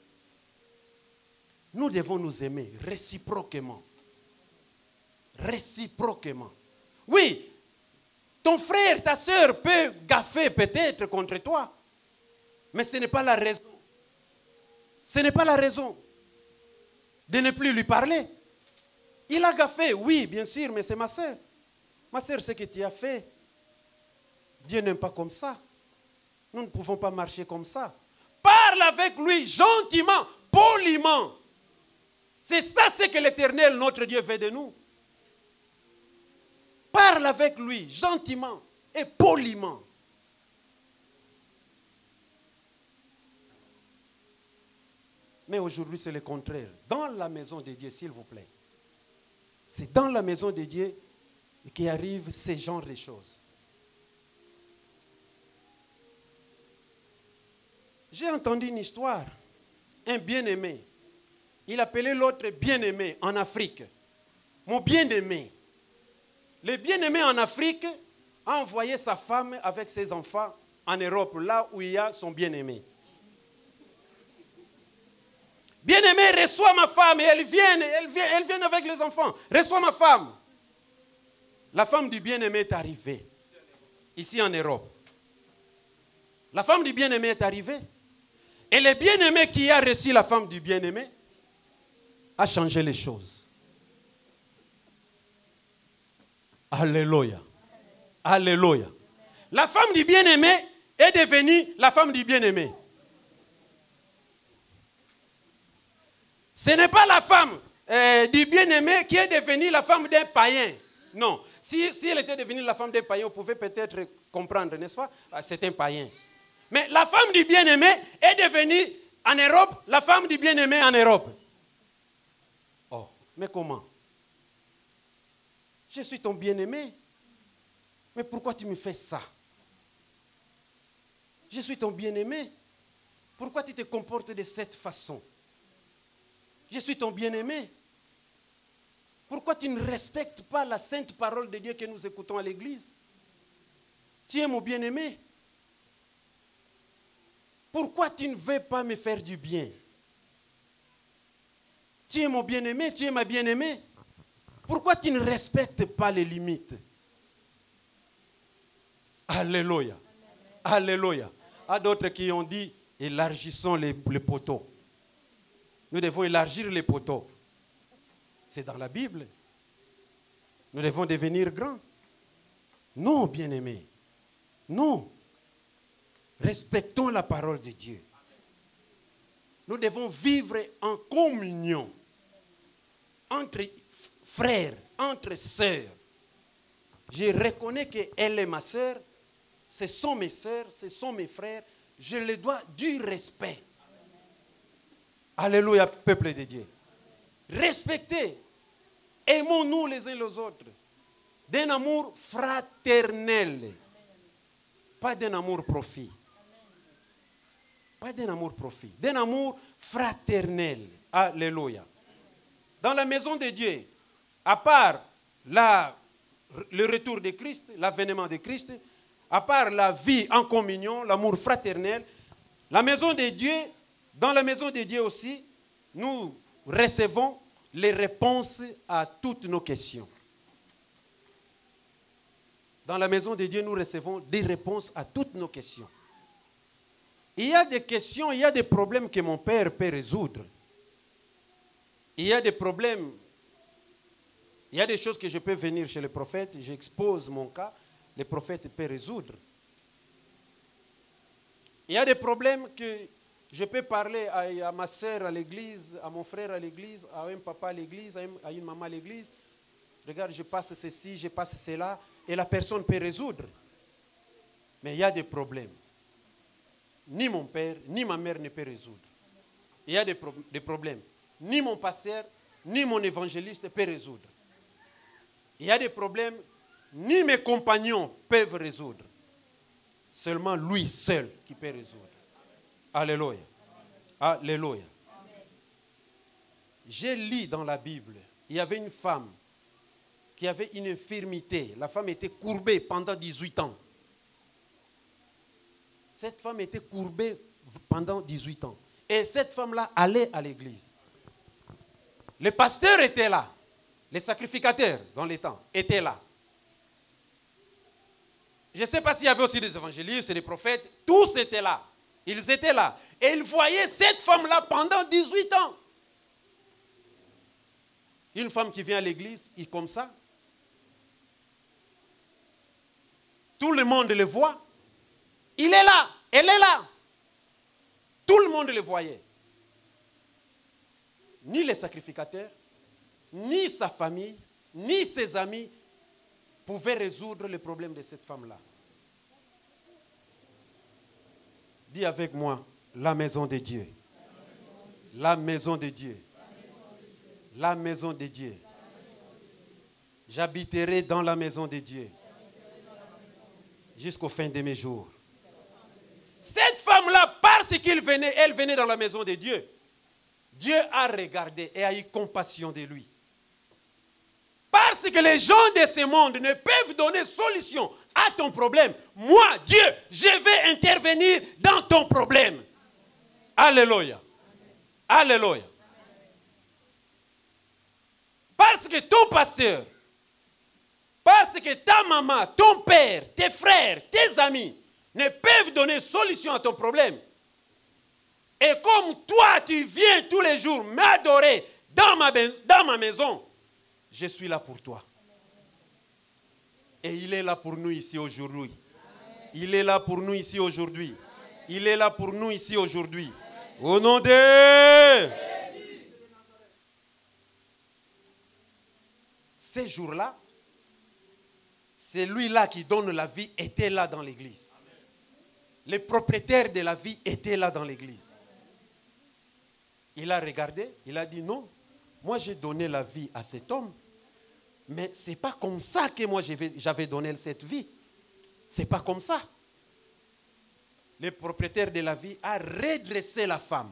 Nous devons nous aimer réciproquement. Réciproquement. Oui, ton frère, ta soeur peut gaffer peut-être contre toi. Mais ce n'est pas la raison. Ce n'est pas la raison de ne plus lui parler. Il a gaffé, oui, bien sûr, mais c'est ma soeur. Ma soeur, ce que tu as fait, Dieu n'aime pas comme ça. Nous ne pouvons pas marcher comme ça. Parle avec lui gentiment, poliment. C'est ça ce que l'Éternel, notre Dieu, veut de nous. Parle avec lui gentiment et poliment. Mais aujourd'hui, c'est le contraire. Dans la maison de Dieu, s'il vous plaît. C'est dans la maison de Dieu qu'arrivent ces genres de choses. J'ai entendu une histoire. Un bien-aimé. Il appelait l'autre bien-aimé en Afrique. Mon bien-aimé. Le bien-aimé en Afrique a envoyé sa femme avec ses enfants en Europe, là où il y a son bien-aimé. Bien-aimé, reçois ma femme. Et elle vient, elle vient, elle vient avec les enfants. Reçois ma femme. La femme du bien-aimé est arrivée. Ici en Europe. La femme du bien-aimé est arrivée. Et le bien-aimé qui a reçu la femme du bien-aimé a changé les choses. Alléluia. Alléluia. La femme du bien-aimé est devenue la femme du bien-aimé. Ce n'est pas la femme euh, du bien-aimé qui est devenue la femme d'un païen. Non. Si, si elle était devenue la femme d'un païen, on pouvait peut-être comprendre, n'est-ce pas? C'est un païen. Mais la femme du bien-aimé est devenue en Europe la femme du bien-aimé en Europe. Oh, mais comment? Je suis ton bien-aimé. Mais pourquoi tu me fais ça? Je suis ton bien-aimé. Pourquoi tu te comportes de cette façon? Je suis ton bien-aimé. Pourquoi tu ne respectes pas la sainte parole de Dieu que nous écoutons à l'église? Tu es mon bien-aimé. Pourquoi tu ne veux pas me faire du bien? Tu es mon bien-aimé, tu es ma bien-aimée. Pourquoi tu ne respectes pas les limites? Alléluia. Alléluia. À d'autres qui ont dit, élargissons les, les poteaux. Nous devons élargir les poteaux. C'est dans la Bible. Nous devons devenir grands. Non, bien-aimés. Non. Respectons la parole de Dieu. Nous devons vivre en communion entre frères, entre sœurs. Je reconnais qu'elle est ma sœur, ce sont mes sœurs, ce sont mes frères. Je les dois du respect. Alléluia, peuple de Dieu. Respectez. Aimons-nous les uns les autres. D'un amour fraternel. Pas d'un amour profit. Pas d'un amour profit. D'un amour fraternel. Alléluia. Dans la maison de Dieu, à part la, le retour de Christ, l'avènement de Christ, à part la vie en communion, l'amour fraternel, la maison de Dieu, dans la maison de Dieu aussi, nous recevons les réponses à toutes nos questions. Dans la maison de Dieu, nous recevons des réponses à toutes nos questions. Il y a des questions, il y a des problèmes que mon père peut résoudre. Il y a des problèmes, il y a des choses que je peux venir chez le prophète, j'expose mon cas, le prophète peut résoudre. Il y a des problèmes que je peux parler à, à ma soeur à l'église, à mon frère à l'église, à un papa à l'église, à, à une maman à l'église. Regarde, je passe ceci, je passe cela, et la personne peut résoudre. Mais il y a des problèmes. Ni mon père, ni ma mère ne peut résoudre. Il y a des, pro des problèmes. Ni mon pasteur, ni mon évangéliste peut résoudre. Il y a des problèmes, ni mes compagnons peuvent résoudre. Seulement lui seul qui peut résoudre. Alléluia. Alléluia. J'ai lu dans la Bible, il y avait une femme qui avait une infirmité. La femme était courbée pendant dix-huit ans. Cette femme était courbée pendant dix-huit ans. Et cette femme-là allait à l'église. Les pasteurs étaient là. Les sacrificateurs, dans les temps, étaient là. Je ne sais pas s'il y avait aussi des évangélistes et des prophètes. Tous étaient là. Ils étaient là. Et ils voyaient cette femme-là pendant dix-huit ans. Une femme qui vient à l'église, il comme ça. Tout le monde le voit. Il est là. Elle est là. Tout le monde le voyait. Ni les sacrificateurs, ni sa famille, ni ses amis pouvaient résoudre le problème de cette femme-là. Dis avec moi, la maison de Dieu. La maison de Dieu. La maison de Dieu. J'habiterai dans la maison de Dieu jusqu'au fin de mes jours. Cette femme-là, parce qu'elle venait, elle venait dans la maison de Dieu, Dieu a regardé et a eu compassion de lui. Parce que les gens de ce monde ne peuvent donner solution à ton problème. Moi, Dieu, je vais intervenir dans ton problème. Alléluia. Alléluia. Parce que ton pasteur, parce que ta maman, ton père, tes frères, tes amis ne peuvent donner solution à ton problème. Et comme toi, tu viens tous les jours m'adorer dans ma, dans ma maison, je suis là pour toi. Et il est là pour nous ici aujourd'hui. Il est là pour nous ici aujourd'hui. Il est là pour nous ici aujourd'hui. Au nom de... Ces jours-là, c'est lui-là qui donne la vie, était là dans l'église. Les propriétaires de la vie étaient là dans l'église. Il a regardé, il a dit non, moi j'ai donné la vie à cet homme, mais ce n'est pas comme ça que moi j'avais donné cette vie. Ce n'est pas comme ça. Le propriétaire de la vie a redressé la femme.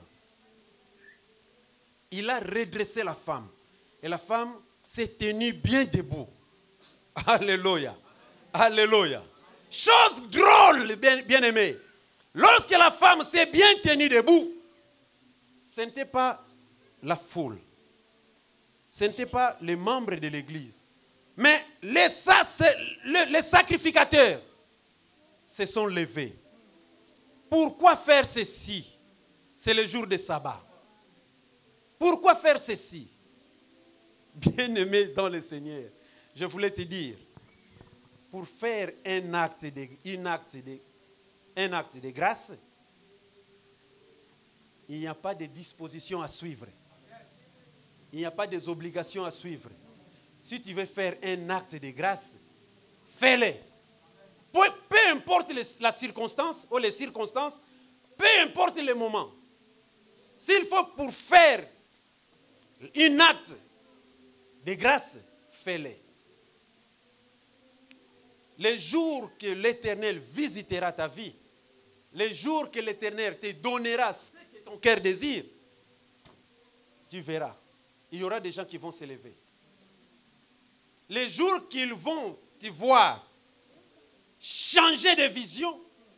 Il a redressé la femme. Et la femme s'est tenue bien debout. Alléluia. Alléluia. Chose drôle, bien, bien aimé. Lorsque la femme s'est bien tenue debout, ce n'était pas la foule. Ce n'était pas les membres de l'église. Mais les, les sacrificateurs se sont levés. Pourquoi faire ceci? C'est le jour de sabbat. Pourquoi faire ceci? Bien-aimé dans le Seigneur, je voulais te dire, pour faire un acte de, un acte de, un acte de grâce, il n'y a pas de dispositions à suivre. Il n'y a pas des obligations à suivre. Si tu veux faire un acte de grâce, fais-le. Peu, peu importe les, la circonstance ou les circonstances, peu importe le moment. S'il faut pour faire un acte de grâce, fais-le. Les jours que l'Éternel visitera ta vie, les jours que l'Éternel te donnera ce que ton cœur désire, tu verras. Il y aura des gens qui vont se lever. Les jours qu'ils vont te voir changer de vision,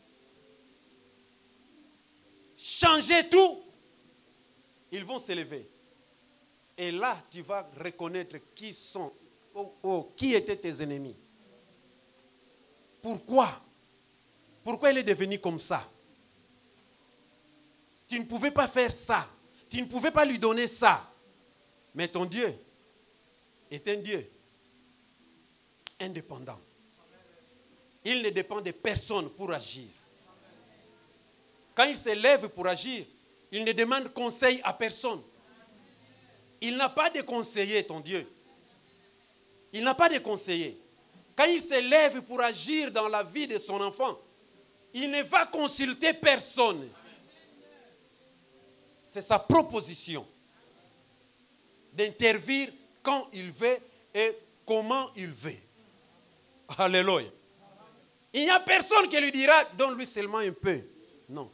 changer tout, ils vont se lever. Et là, tu vas reconnaître qui sont, oh, oh, qui étaient tes ennemis. Pourquoi? Pourquoi il est devenu comme ça? Tu ne pouvais pas faire ça. Tu ne pouvais pas lui donner ça. Mais ton Dieu est un Dieu indépendant. Il ne dépend de personne pour agir. Quand il se lève pour agir, il ne demande conseil à personne. Il n'a pas de conseiller, ton Dieu. Il n'a pas de conseiller. Quand il se lève pour agir dans la vie de son enfant, il ne va consulter personne. C'est sa proposition d'intervenir quand il veut et comment il veut. Alléluia. Il n'y a personne qui lui dira, donne-lui seulement un peu. Non.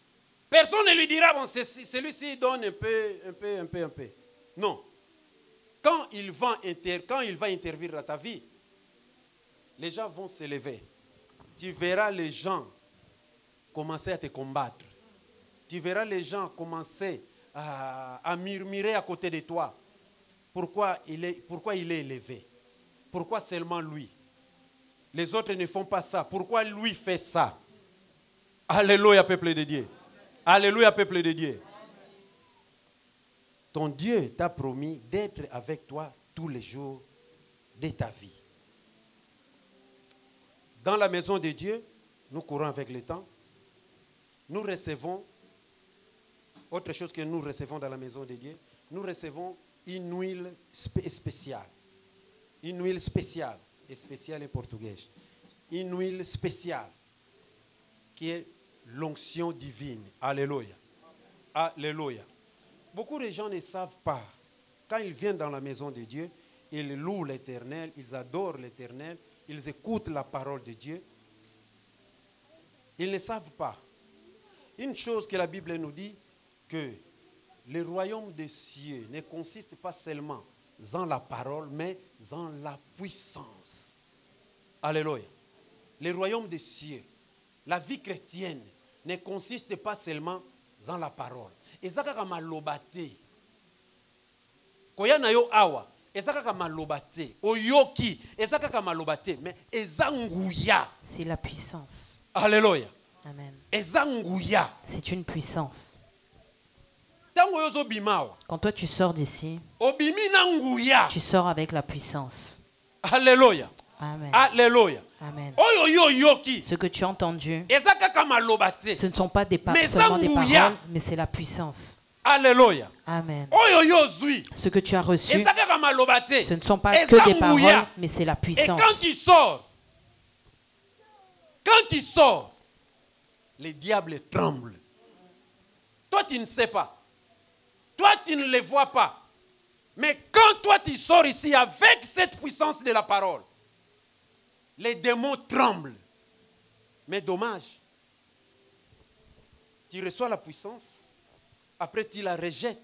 Personne ne lui dira, bon, celui-ci donne un peu, un peu, un peu, un peu. Non. quand il va, inter, quand il va intervenir dans ta vie, les gens vont se lever. Tu verras les gens commencer à te combattre. Tu verras les gens commencer à, à murmurer à côté de toi. Pourquoi il est, pourquoi il est élevé? Pourquoi seulement lui? Les autres ne font pas ça. Pourquoi lui fait ça? Alléluia, peuple de Dieu. Alléluia, peuple de Dieu. Ton Dieu t'a promis d'être avec toi tous les jours de ta vie. Dans la maison de Dieu, nous courons avec le temps. Nous recevons, autre chose que nous recevons dans la maison de Dieu, nous recevons une huile spé- spéciale. Une huile spéciale. Et spéciale en portugais. Une huile spéciale qui est l'onction divine. Alléluia. Alléluia. Beaucoup de gens ne savent pas. Quand ils viennent dans la maison de Dieu, ils louent l'Éternel, ils adorent l'Éternel, ils écoutent la parole de Dieu. Ils ne savent pas. Une chose que la Bible nous dit, que le royaume des cieux ne consiste pas seulement dans la parole, mais dans la puissance. Alléluia. Le royaume des cieux, la vie chrétienne, ne consiste pas seulement dans la parole. Ezaka malobate. Koya na yo awa, ezaka malobate. Oyoki, ezaka malobate, mais ezanguya. C'est la puissance. Alléluia. Amen. Ezanguya. C'est une puissance. Tango yozo bimawa. Quand toi tu sors d'ici, Obimi nanguya. tu sors avec la puissance. Alléluia. Amen. Alléluia. Amen. Oyo yo yoki. Ce que tu as entendu, Ezaka malobate. ce ne sont pas des pa- Mais seulement des zangouya. paroles, mais c'est la puissance. Alléluia. Amen. Oyo yo zui. Ce que tu as reçu, Ezaka malobate. ce ne sont pas que des paroles, Ezanguya. mais c'est la Et puissance. quand tu sors, quand tu sors, les diables tremblent. Toi, tu ne sais pas. Toi, tu ne les vois pas. Mais quand toi, tu sors ici avec cette puissance de la parole, les démons tremblent. Mais dommage, tu reçois la puissance, après tu la rejettes.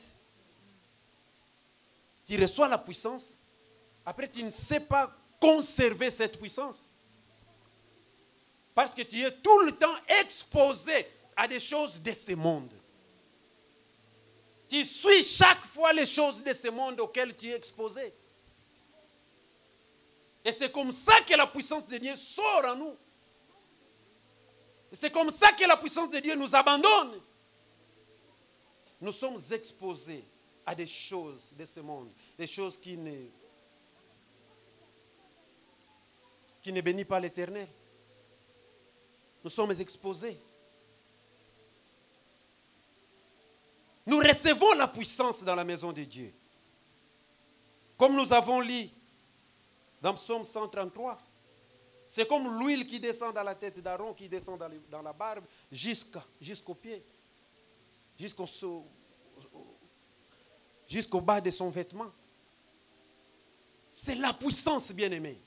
Tu reçois la puissance, après tu ne sais pas conserver cette puissance. Parce que tu es tout le temps exposé à des choses de ce monde. Tu suis chaque fois les choses de ce monde auxquelles tu es exposé. Et c'est comme ça que la puissance de Dieu sort en nous. Et c'est comme ça que la puissance de Dieu nous abandonne. Nous sommes exposés à des choses de ce monde, des choses qui ne, qui ne bénissent pas l'Éternel. Nous sommes exposés. Nous recevons la puissance dans la maison de Dieu. Comme nous avons lu dans Psaume cent trente-trois. C'est comme l'huile qui descend dans la tête d'Aaron, qui descend dans, les, dans la barbe, jusqu'à, jusqu'aux pieds, jusqu'au, jusqu'au bas de son vêtement. C'est la puissance, bien-aimée.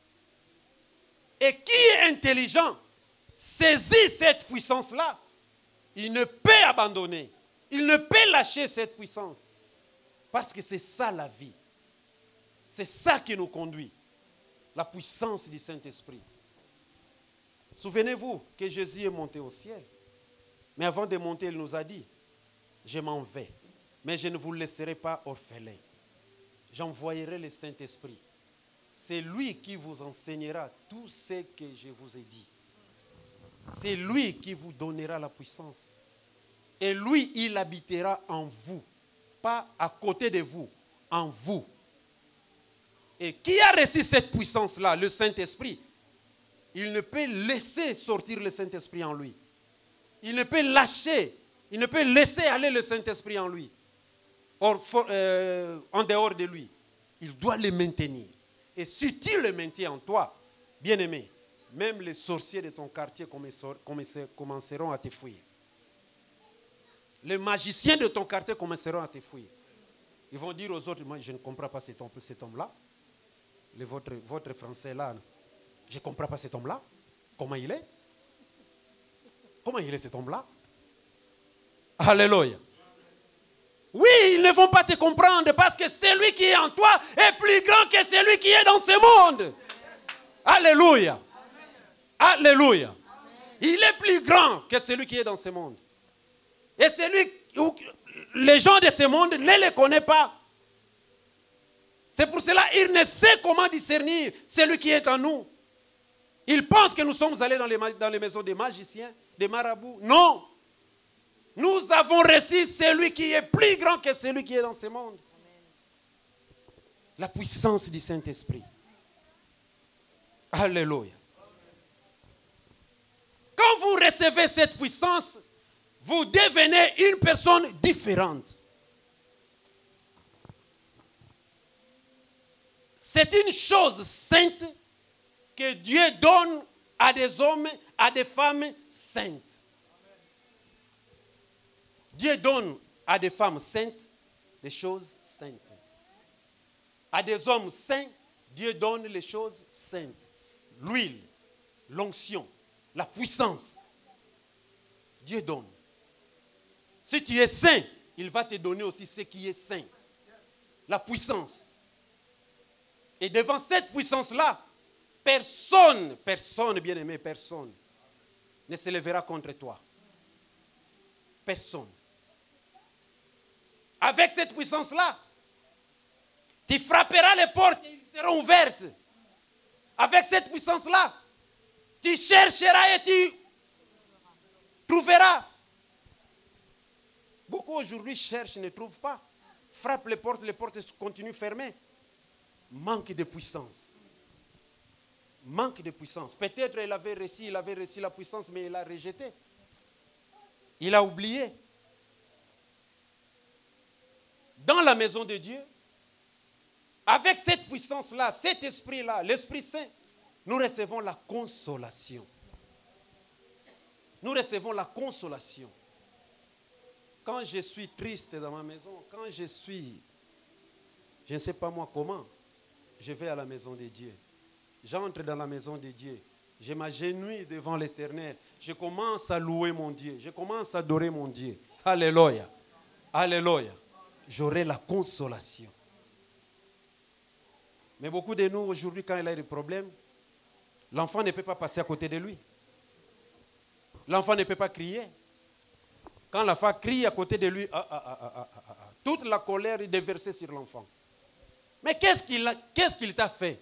Et qui est intelligent saisit cette puissance-là. Il ne peut abandonner. Il ne peut lâcher cette puissance. Parce que c'est ça la vie. C'est ça qui nous conduit. La puissance du Saint-Esprit. Souvenez-vous que Jésus est monté au ciel. Mais avant de monter, il nous a dit, je m'en vais, mais je ne vous laisserai pas orphelins. J'envoyerai le Saint-Esprit. C'est lui qui vous enseignera tout ce que je vous ai dit. C'est lui qui vous donnera la puissance. Et lui, il habitera en vous. Pas à côté de vous, en vous. Et qui a reçu cette puissance-là? Le Saint-Esprit. Il ne peut laisser sortir le Saint-Esprit en lui. Il ne peut lâcher, il ne peut laisser aller le Saint-Esprit en lui. Or, for, euh, en dehors de lui. Il doit le maintenir. Et si tu le maintiens en toi, bien-aimé, même les sorciers de ton quartier commenceront à te fuir. Les magiciens de ton quartier commenceront à te fuir. Ils vont dire aux autres, moi je ne comprends pas cet homme, cet homme-là. Le, votre, votre français là, je ne comprends pas cet homme-là. Comment il est? Comment il est cet homme-là? Alléluia. Oui, ils ne vont pas te comprendre parce que celui qui est en toi est plus grand que celui qui est dans ce monde. Alléluia. Alléluia. Il est plus grand que celui qui est dans ce monde. Et celui, les gens de ce monde ne les connaissent pas. C'est pour cela qu'il ne sait comment discernir celui qui est en nous. Il pense que nous sommes allés dans les, dans les maisons des magiciens, des marabouts. Non. Nous avons reçu celui qui est plus grand que celui qui est dans ce monde. La puissance du Saint-Esprit. Alléluia. Quand vous recevez cette puissance, vous devenez une personne différente. C'est une chose sainte que Dieu donne à des hommes, à des femmes saintes. Dieu donne à des femmes saintes des choses saintes. À des hommes saints, Dieu donne les choses saintes. L'huile, l'onction, la puissance. Dieu donne. Si tu es saint, il va te donner aussi ce qui est saint. La puissance. Et devant cette puissance-là, personne, personne, bien-aimé, personne ne se lèvera contre toi. Personne. Avec cette puissance-là, tu frapperas les portes et elles seront ouvertes. Avec cette puissance-là, tu chercheras et tu trouveras. Beaucoup aujourd'hui cherchent et ne trouvent pas. Frappent les portes, les portes continuent fermées. Manque de puissance. Manque de puissance. Peut-être il avait reçu, il avait reçu la puissance, mais il a rejeté. Il a oublié. Dans la maison de Dieu, avec cette puissance-là, cet esprit-là, l'Esprit Saint, nous recevons la consolation. Nous recevons la consolation. Quand je suis triste dans ma maison, quand je suis, je ne sais pas moi comment, je vais à la maison de Dieu. J'entre dans la maison de Dieu. Je m'agenouille devant l'Éternel. Je commence à louer mon Dieu. Je commence à adorer mon Dieu. Alléluia. Alléluia. J'aurai la consolation. Mais beaucoup de nous, aujourd'hui, quand il a des problèmes, l'enfant ne peut pas passer à côté de lui. L'enfant ne peut pas crier. Quand l'enfant crie à côté de lui, ah, ah, ah, ah, ah, ah, ah, toute la colère est déversée sur l'enfant. Mais qu'est-ce qu'il a, qu'est-ce qu'il t'a fait?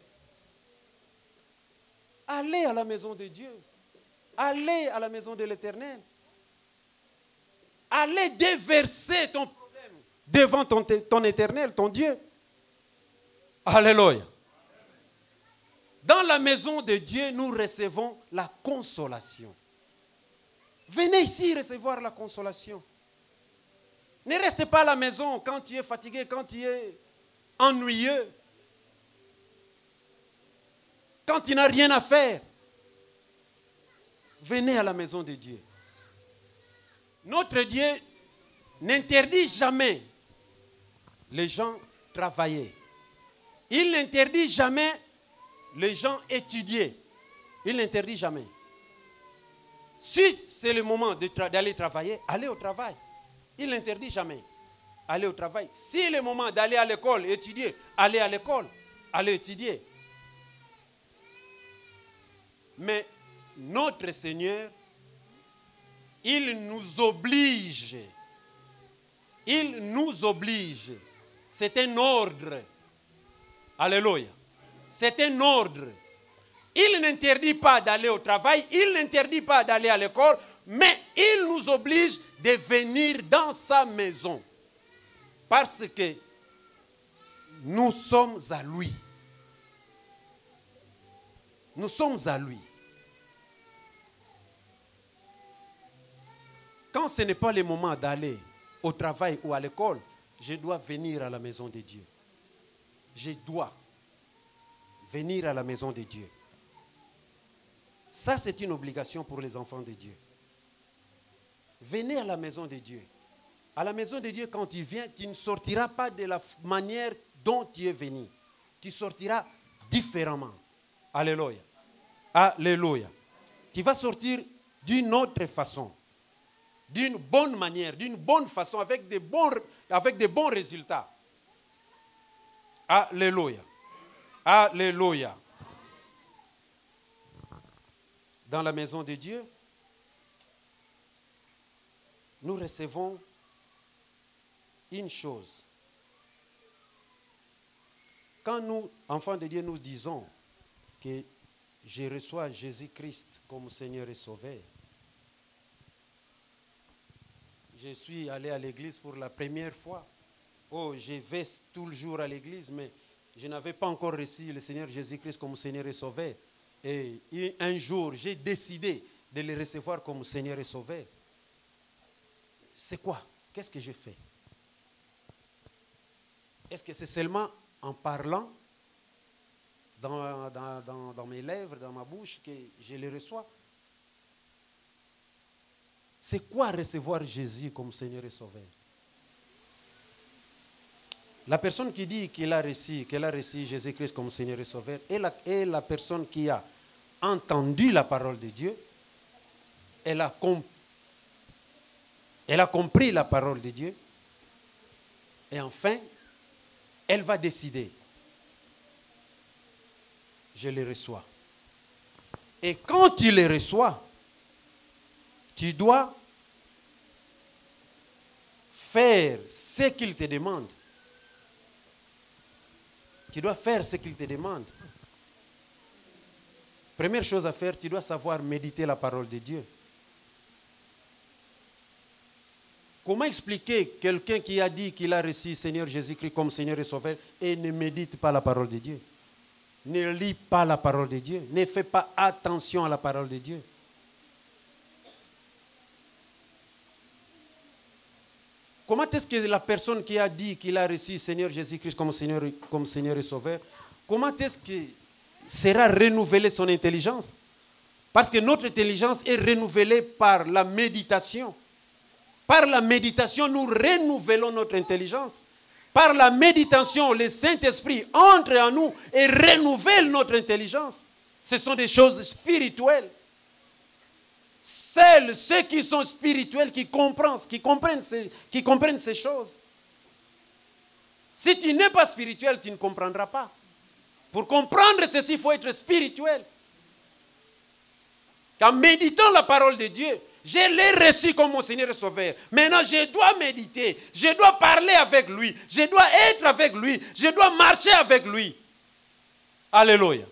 Allez à la maison de Dieu. Allez à la maison de l'Éternel. Allez déverser ton problème devant ton, ton Éternel, ton Dieu. Alléluia. Dans la maison de Dieu, nous recevons la consolation. Venez ici recevoir la consolation. Ne restez pas à la maison quand tu es fatigué, quand tu es ennuyeux, quand tu n'as rien à faire. Venez à la maison de Dieu. Notre Dieu n'interdit jamais les gens travailler. Il n'interdit jamais les gens étudier. Il n'interdit jamais. Si c'est le moment d'aller travailler, allez au travail. Il n'interdit jamais. Allez au travail. Si c'est le moment d'aller à l'école, étudier, allez à l'école. Allez étudier. Mais notre Seigneur, il nous oblige. Il nous oblige. C'est un ordre. Alléluia. C'est un ordre. Il n'interdit pas d'aller au travail, il n'interdit pas d'aller à l'école, mais il nous oblige de venir dans sa maison. Parce que nous sommes à lui. Nous sommes à lui. Quand ce n'est pas le moment d'aller au travail ou à l'école, je dois venir à la maison de Dieu. Je dois venir à la maison de Dieu. Ça, c'est une obligation pour les enfants de Dieu. Venez à la maison de Dieu. À la maison de Dieu, quand tu viens, tu ne sortiras pas de la manière dont tu es venu. Tu sortiras différemment. Alléluia. Alléluia. Tu vas sortir d'une autre façon. D'une bonne manière, d'une bonne façon, avec des bons avec de bons résultats. Alléluia. Alléluia. Dans la maison de Dieu, nous recevons une chose. Quand nous, enfants de Dieu, nous disons que je reçois Jésus-Christ comme Seigneur et Sauveur, je suis allé à l'église pour la première fois. Oh, je vais tout le jour à l'église, mais je n'avais pas encore reçu le Seigneur Jésus-Christ comme Seigneur et Sauveur. Et un jour, j'ai décidé de le recevoir comme Seigneur et Sauveur. C'est quoi? Qu'est-ce que je fais? Est-ce que c'est seulement en parlant dans, dans, dans, dans mes lèvres, dans ma bouche, que je le reçois? C'est quoi recevoir Jésus comme Seigneur et Sauveur? La personne qui dit qu'il a reçu, qu'elle a reçu Jésus-Christ comme Seigneur et Sauveur est la, est la personne qui a entendu la parole de Dieu, elle a, comp, elle a compris la parole de Dieu, et enfin, elle va décider. Je le reçois. Et quand tu le reçois, tu dois faire ce qu'il te demande. Tu dois faire ce qu'il te demande. Première chose à faire, tu dois savoir méditer la parole de Dieu. Comment expliquer quelqu'un qui a dit qu'il a reçu Seigneur Jésus-Christ comme Seigneur et Sauveur et ne médite pas la parole de Dieu? Ne lit pas la parole de Dieu. Ne fait pas attention à la parole de Dieu. Comment est-ce que la personne qui a dit qu'il a reçu Seigneur Jésus-Christ comme Seigneur, comme Seigneur et Sauveur, comment est-ce que sera renouvelée son intelligence? Parce que notre intelligence est renouvelée par la méditation. Par la méditation, nous renouvelons notre intelligence. Par la méditation, le Saint-Esprit entre en nous et renouvelle notre intelligence. Ce sont des choses spirituelles. Seuls ceux qui sont spirituels qui comprennent, qui comprennent, ces, qui comprennent ces choses. Si tu n'es pas spirituel, tu ne comprendras pas. Pour comprendre ceci, il faut être spirituel. En méditant la parole de Dieu, je l'ai reçu comme mon Seigneur et Sauveur. Maintenant, je dois méditer. Je dois parler avec lui. Je dois être avec lui. Je dois marcher avec lui. Alléluia.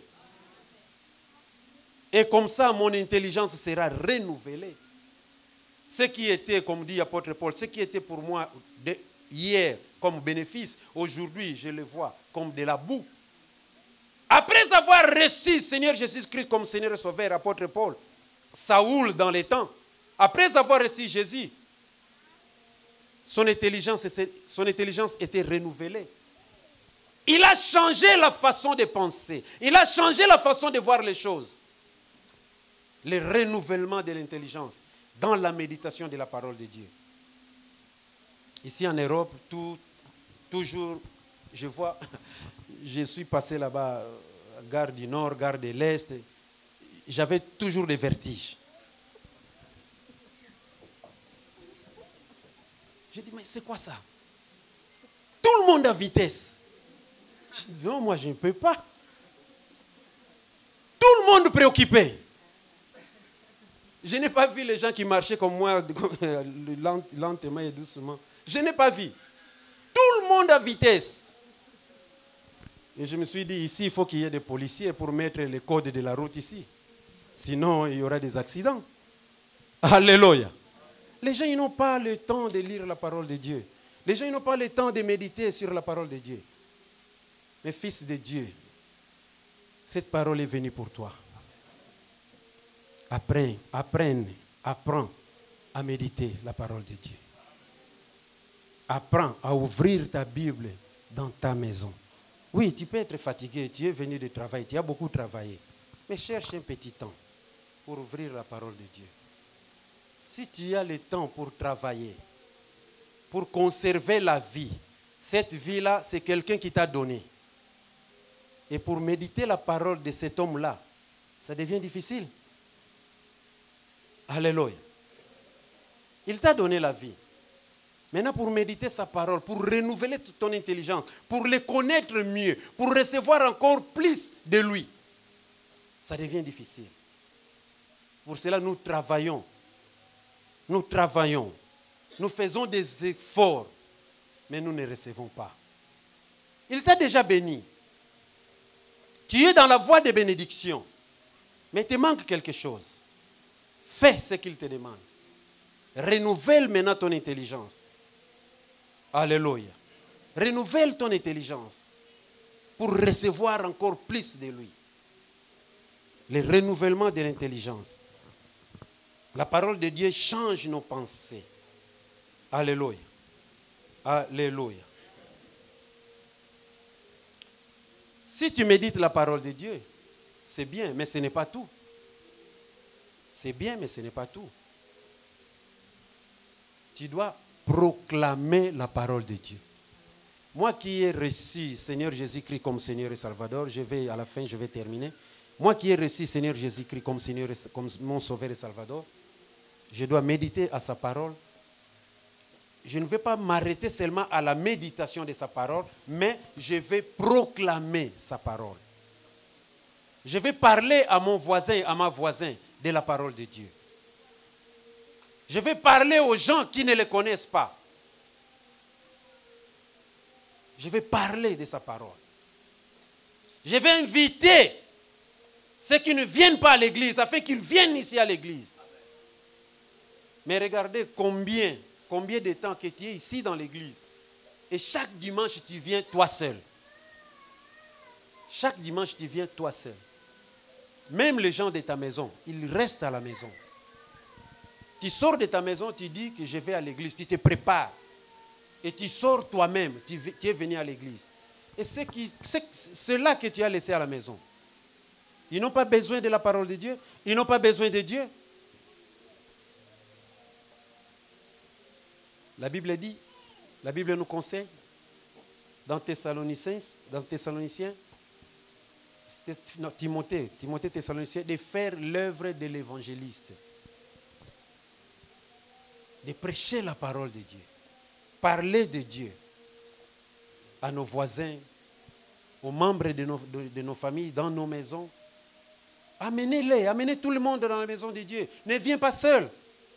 Et comme ça, mon intelligence sera renouvelée. Ce qui était, comme dit l'apôtre Paul, ce qui était pour moi de hier comme bénéfice, aujourd'hui, je le vois comme de la boue. Après avoir reçu Seigneur Jésus-Christ comme Seigneur et Sauveur, apôtre Paul, Saoul dans les temps, après avoir reçu Jésus, son intelligence, son intelligence était renouvelée. Il a changé la façon de penser. Il a changé la façon de voir les choses. Le renouvellement de l'intelligence dans la méditation de la parole de Dieu. Ici en Europe, tout, toujours, je vois, je suis passé là-bas, gare du Nord, gare de l'Est, j'avais toujours des vertiges. J'ai dit, mais c'est quoi ça? Tout le monde à vitesse. Je dis, non, moi je ne peux pas. Tout le monde préoccupé. Je n'ai pas vu les gens qui marchaient comme moi, lentement et doucement. Je n'ai pas vu. Tout le monde à vitesse. Et je me suis dit, ici, il faut qu'il y ait des policiers pour mettre les codes de la route ici. Sinon, il y aura des accidents. Alléluia. Les gens, ils n'ont pas le temps de lire la parole de Dieu. Les gens, ils n'ont pas le temps de méditer sur la parole de Dieu. Mais fils de Dieu, cette parole est venue pour toi. Apprends, apprends, apprends à méditer la parole de Dieu. Apprends à ouvrir ta Bible dans ta maison. Oui, tu peux être fatigué, tu es venu de travail, tu as beaucoup travaillé. Mais cherche un petit temps pour ouvrir la parole de Dieu. Si tu as le temps pour travailler, pour conserver la vie, cette vie-là, c'est quelqu'un qui t'a donné. Et pour méditer la parole de cet homme-là, ça devient difficile. Alléluia. Il t'a donné la vie. Maintenant, pour méditer sa parole, pour renouveler toute ton intelligence, pour le connaître mieux, pour recevoir encore plus de lui, ça devient difficile. Pour cela, nous travaillons. Nous travaillons. Nous faisons des efforts, mais nous ne recevons pas. Il t'a déjà béni. Tu es dans la voie de bénédiction, mais il te manque quelque chose. Fais ce qu'il te demande. Renouvelle maintenant ton intelligence. Alléluia. Renouvelle ton intelligence pour recevoir encore plus de lui. Le renouvellement de l'intelligence. La parole de Dieu change nos pensées. Alléluia. Alléluia. Si tu médites la parole de Dieu, c'est bien, mais ce n'est pas tout. C'est bien, mais ce n'est pas tout. Tu dois proclamer la parole de Dieu. Moi qui ai reçu Seigneur Jésus-Christ comme Seigneur et Salvador, je vais à la fin, je vais terminer. Moi qui ai reçu Seigneur Jésus-Christ comme Seigneur, comme mon Sauveur et Salvador, je dois méditer à sa parole. Je ne vais pas m'arrêter seulement à la méditation de sa parole, mais je vais proclamer sa parole. Je vais parler à mon voisin, à ma voisine de la parole de Dieu. Je vais parler aux gens qui ne le connaissent pas. Je vais parler de sa parole. Je vais inviter ceux qui ne viennent pas à l'église, afin qu'ils viennent ici à l'église. Mais regardez combien, combien de temps que tu es ici dans l'église. Et chaque dimanche, tu viens toi seul. Chaque dimanche, tu viens toi seul. Même les gens de ta maison, ils restent à la maison. Tu sors de ta maison, tu dis que je vais à l'église, tu te prépares. Et tu sors toi-même, tu, tu es venu à l'église. Et c'est ceux-là que tu as laissé à la maison. Ils n'ont pas besoin de la parole de Dieu. Ils n'ont pas besoin de Dieu. La Bible dit, la Bible nous conseille, dans Thessaloniciens, dans Thessaloniciens, non, Timothée, Timothée Thessaloniciens, de faire l'œuvre de l'évangéliste. De prêcher la parole de Dieu. Parler de Dieu à nos voisins, aux membres de nos, de, de nos familles, dans nos maisons. Amenez-les, amenez tout le monde dans la maison de Dieu. Ne viens pas seul.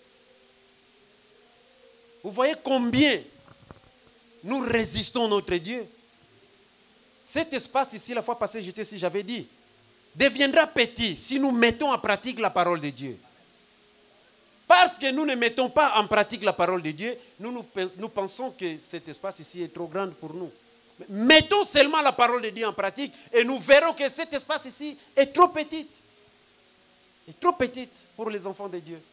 Vous voyez combien nous résistons notre Dieu. Cet espace ici, la fois passée, j'étais ici, j'avais dit, deviendra petit si nous mettons en pratique la parole de Dieu. Parce que nous ne mettons pas en pratique la parole de Dieu, nous, nous, nous pensons que cet espace ici est trop grand pour nous. Mettons seulement la parole de Dieu en pratique et nous verrons que cet espace ici est trop petit. Est trop petit pour les enfants de Dieu.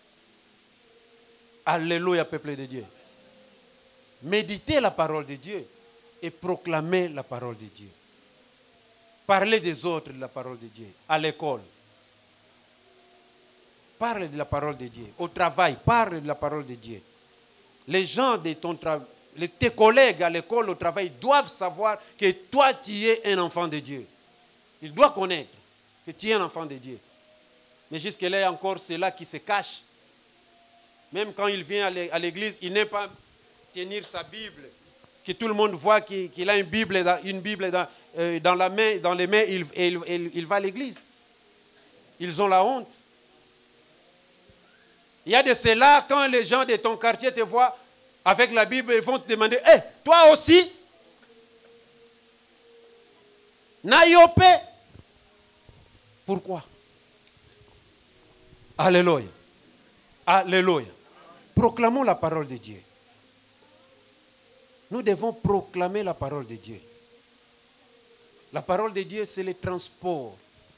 Alléluia, peuple de Dieu. Méditez la parole de Dieu et proclamez la parole de Dieu. Parlez des autres de la parole de Dieu, à l'école. Parle de la parole de Dieu. Au travail, parle de la parole de Dieu. Les gens de ton travail, tes collègues à l'école, au travail, doivent savoir que toi, tu es un enfant de Dieu. Ils doivent connaître que tu es un enfant de Dieu. Mais jusque-là, encore, c'est là qui se cache. Même quand il vient à l'église, il n'aime pas tenir sa Bible. Que tout le monde voit qu'il a une Bible, une Bible dans, euh, dans, la main, dans les mains, il, il, il, il va à l'église. Ils ont la honte. Il y a de cela, quand les gens de ton quartier te voient avec la Bible, ils vont te demander, hé, hey, toi aussi? Nayope? Pourquoi? Alléluia. Alléluia. Proclamons la parole de Dieu. Nous devons proclamer la parole de Dieu. La parole de Dieu, c'est le transport.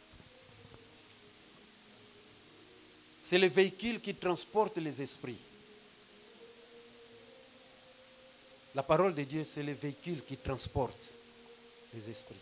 C'est le véhicule qui transporte les esprits. La parole de Dieu, c'est le véhicule qui transporte les esprits.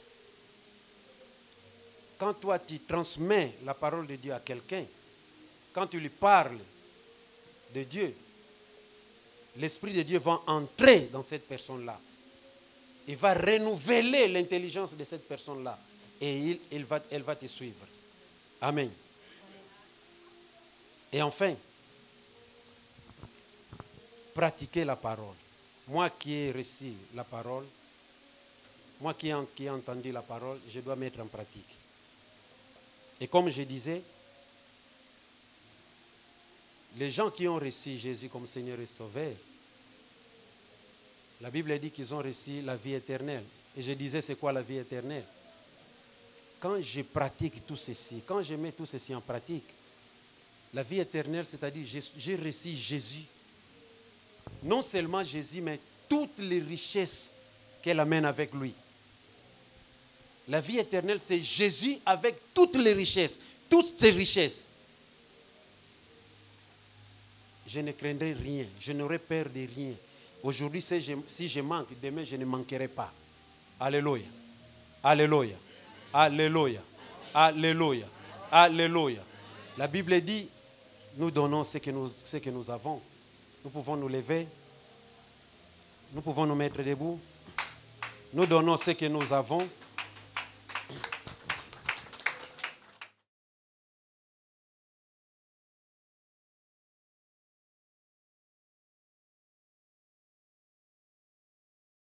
Quand toi, tu transmets la parole de Dieu à quelqu'un, quand tu lui parles de Dieu, l'Esprit de Dieu va entrer dans cette personne-là. Il va renouveler l'intelligence de cette personne-là. Et il, il va, elle va te suivre. Amen. Et enfin, pratiquer la parole. Moi qui ai reçu la parole, moi qui ai, qui ai entendu la parole, je dois mettre en pratique. Et comme je disais, les gens qui ont reçu Jésus comme Seigneur et Sauveur, la Bible dit qu'ils ont reçu la vie éternelle. Et je disais, c'est quoi la vie éternelle? Quand je pratique tout ceci, quand je mets tout ceci en pratique, la vie éternelle, c'est-à-dire j'ai reçu Jésus. Non seulement Jésus, mais toutes les richesses qu'elle amène avec lui. La vie éternelle, c'est Jésus avec toutes les richesses, toutes ces richesses. Je ne craindrai rien, je n'aurai peur de rien. Aujourd'hui, si je, si je manque, demain, je ne manquerai pas. Alléluia. Alléluia. Alléluia. Alléluia. Alléluia. La Bible dit, nous donnons ce que nous, ce que nous avons. Nous pouvons nous lever. Nous pouvons nous mettre debout. Nous donnons ce que nous avons.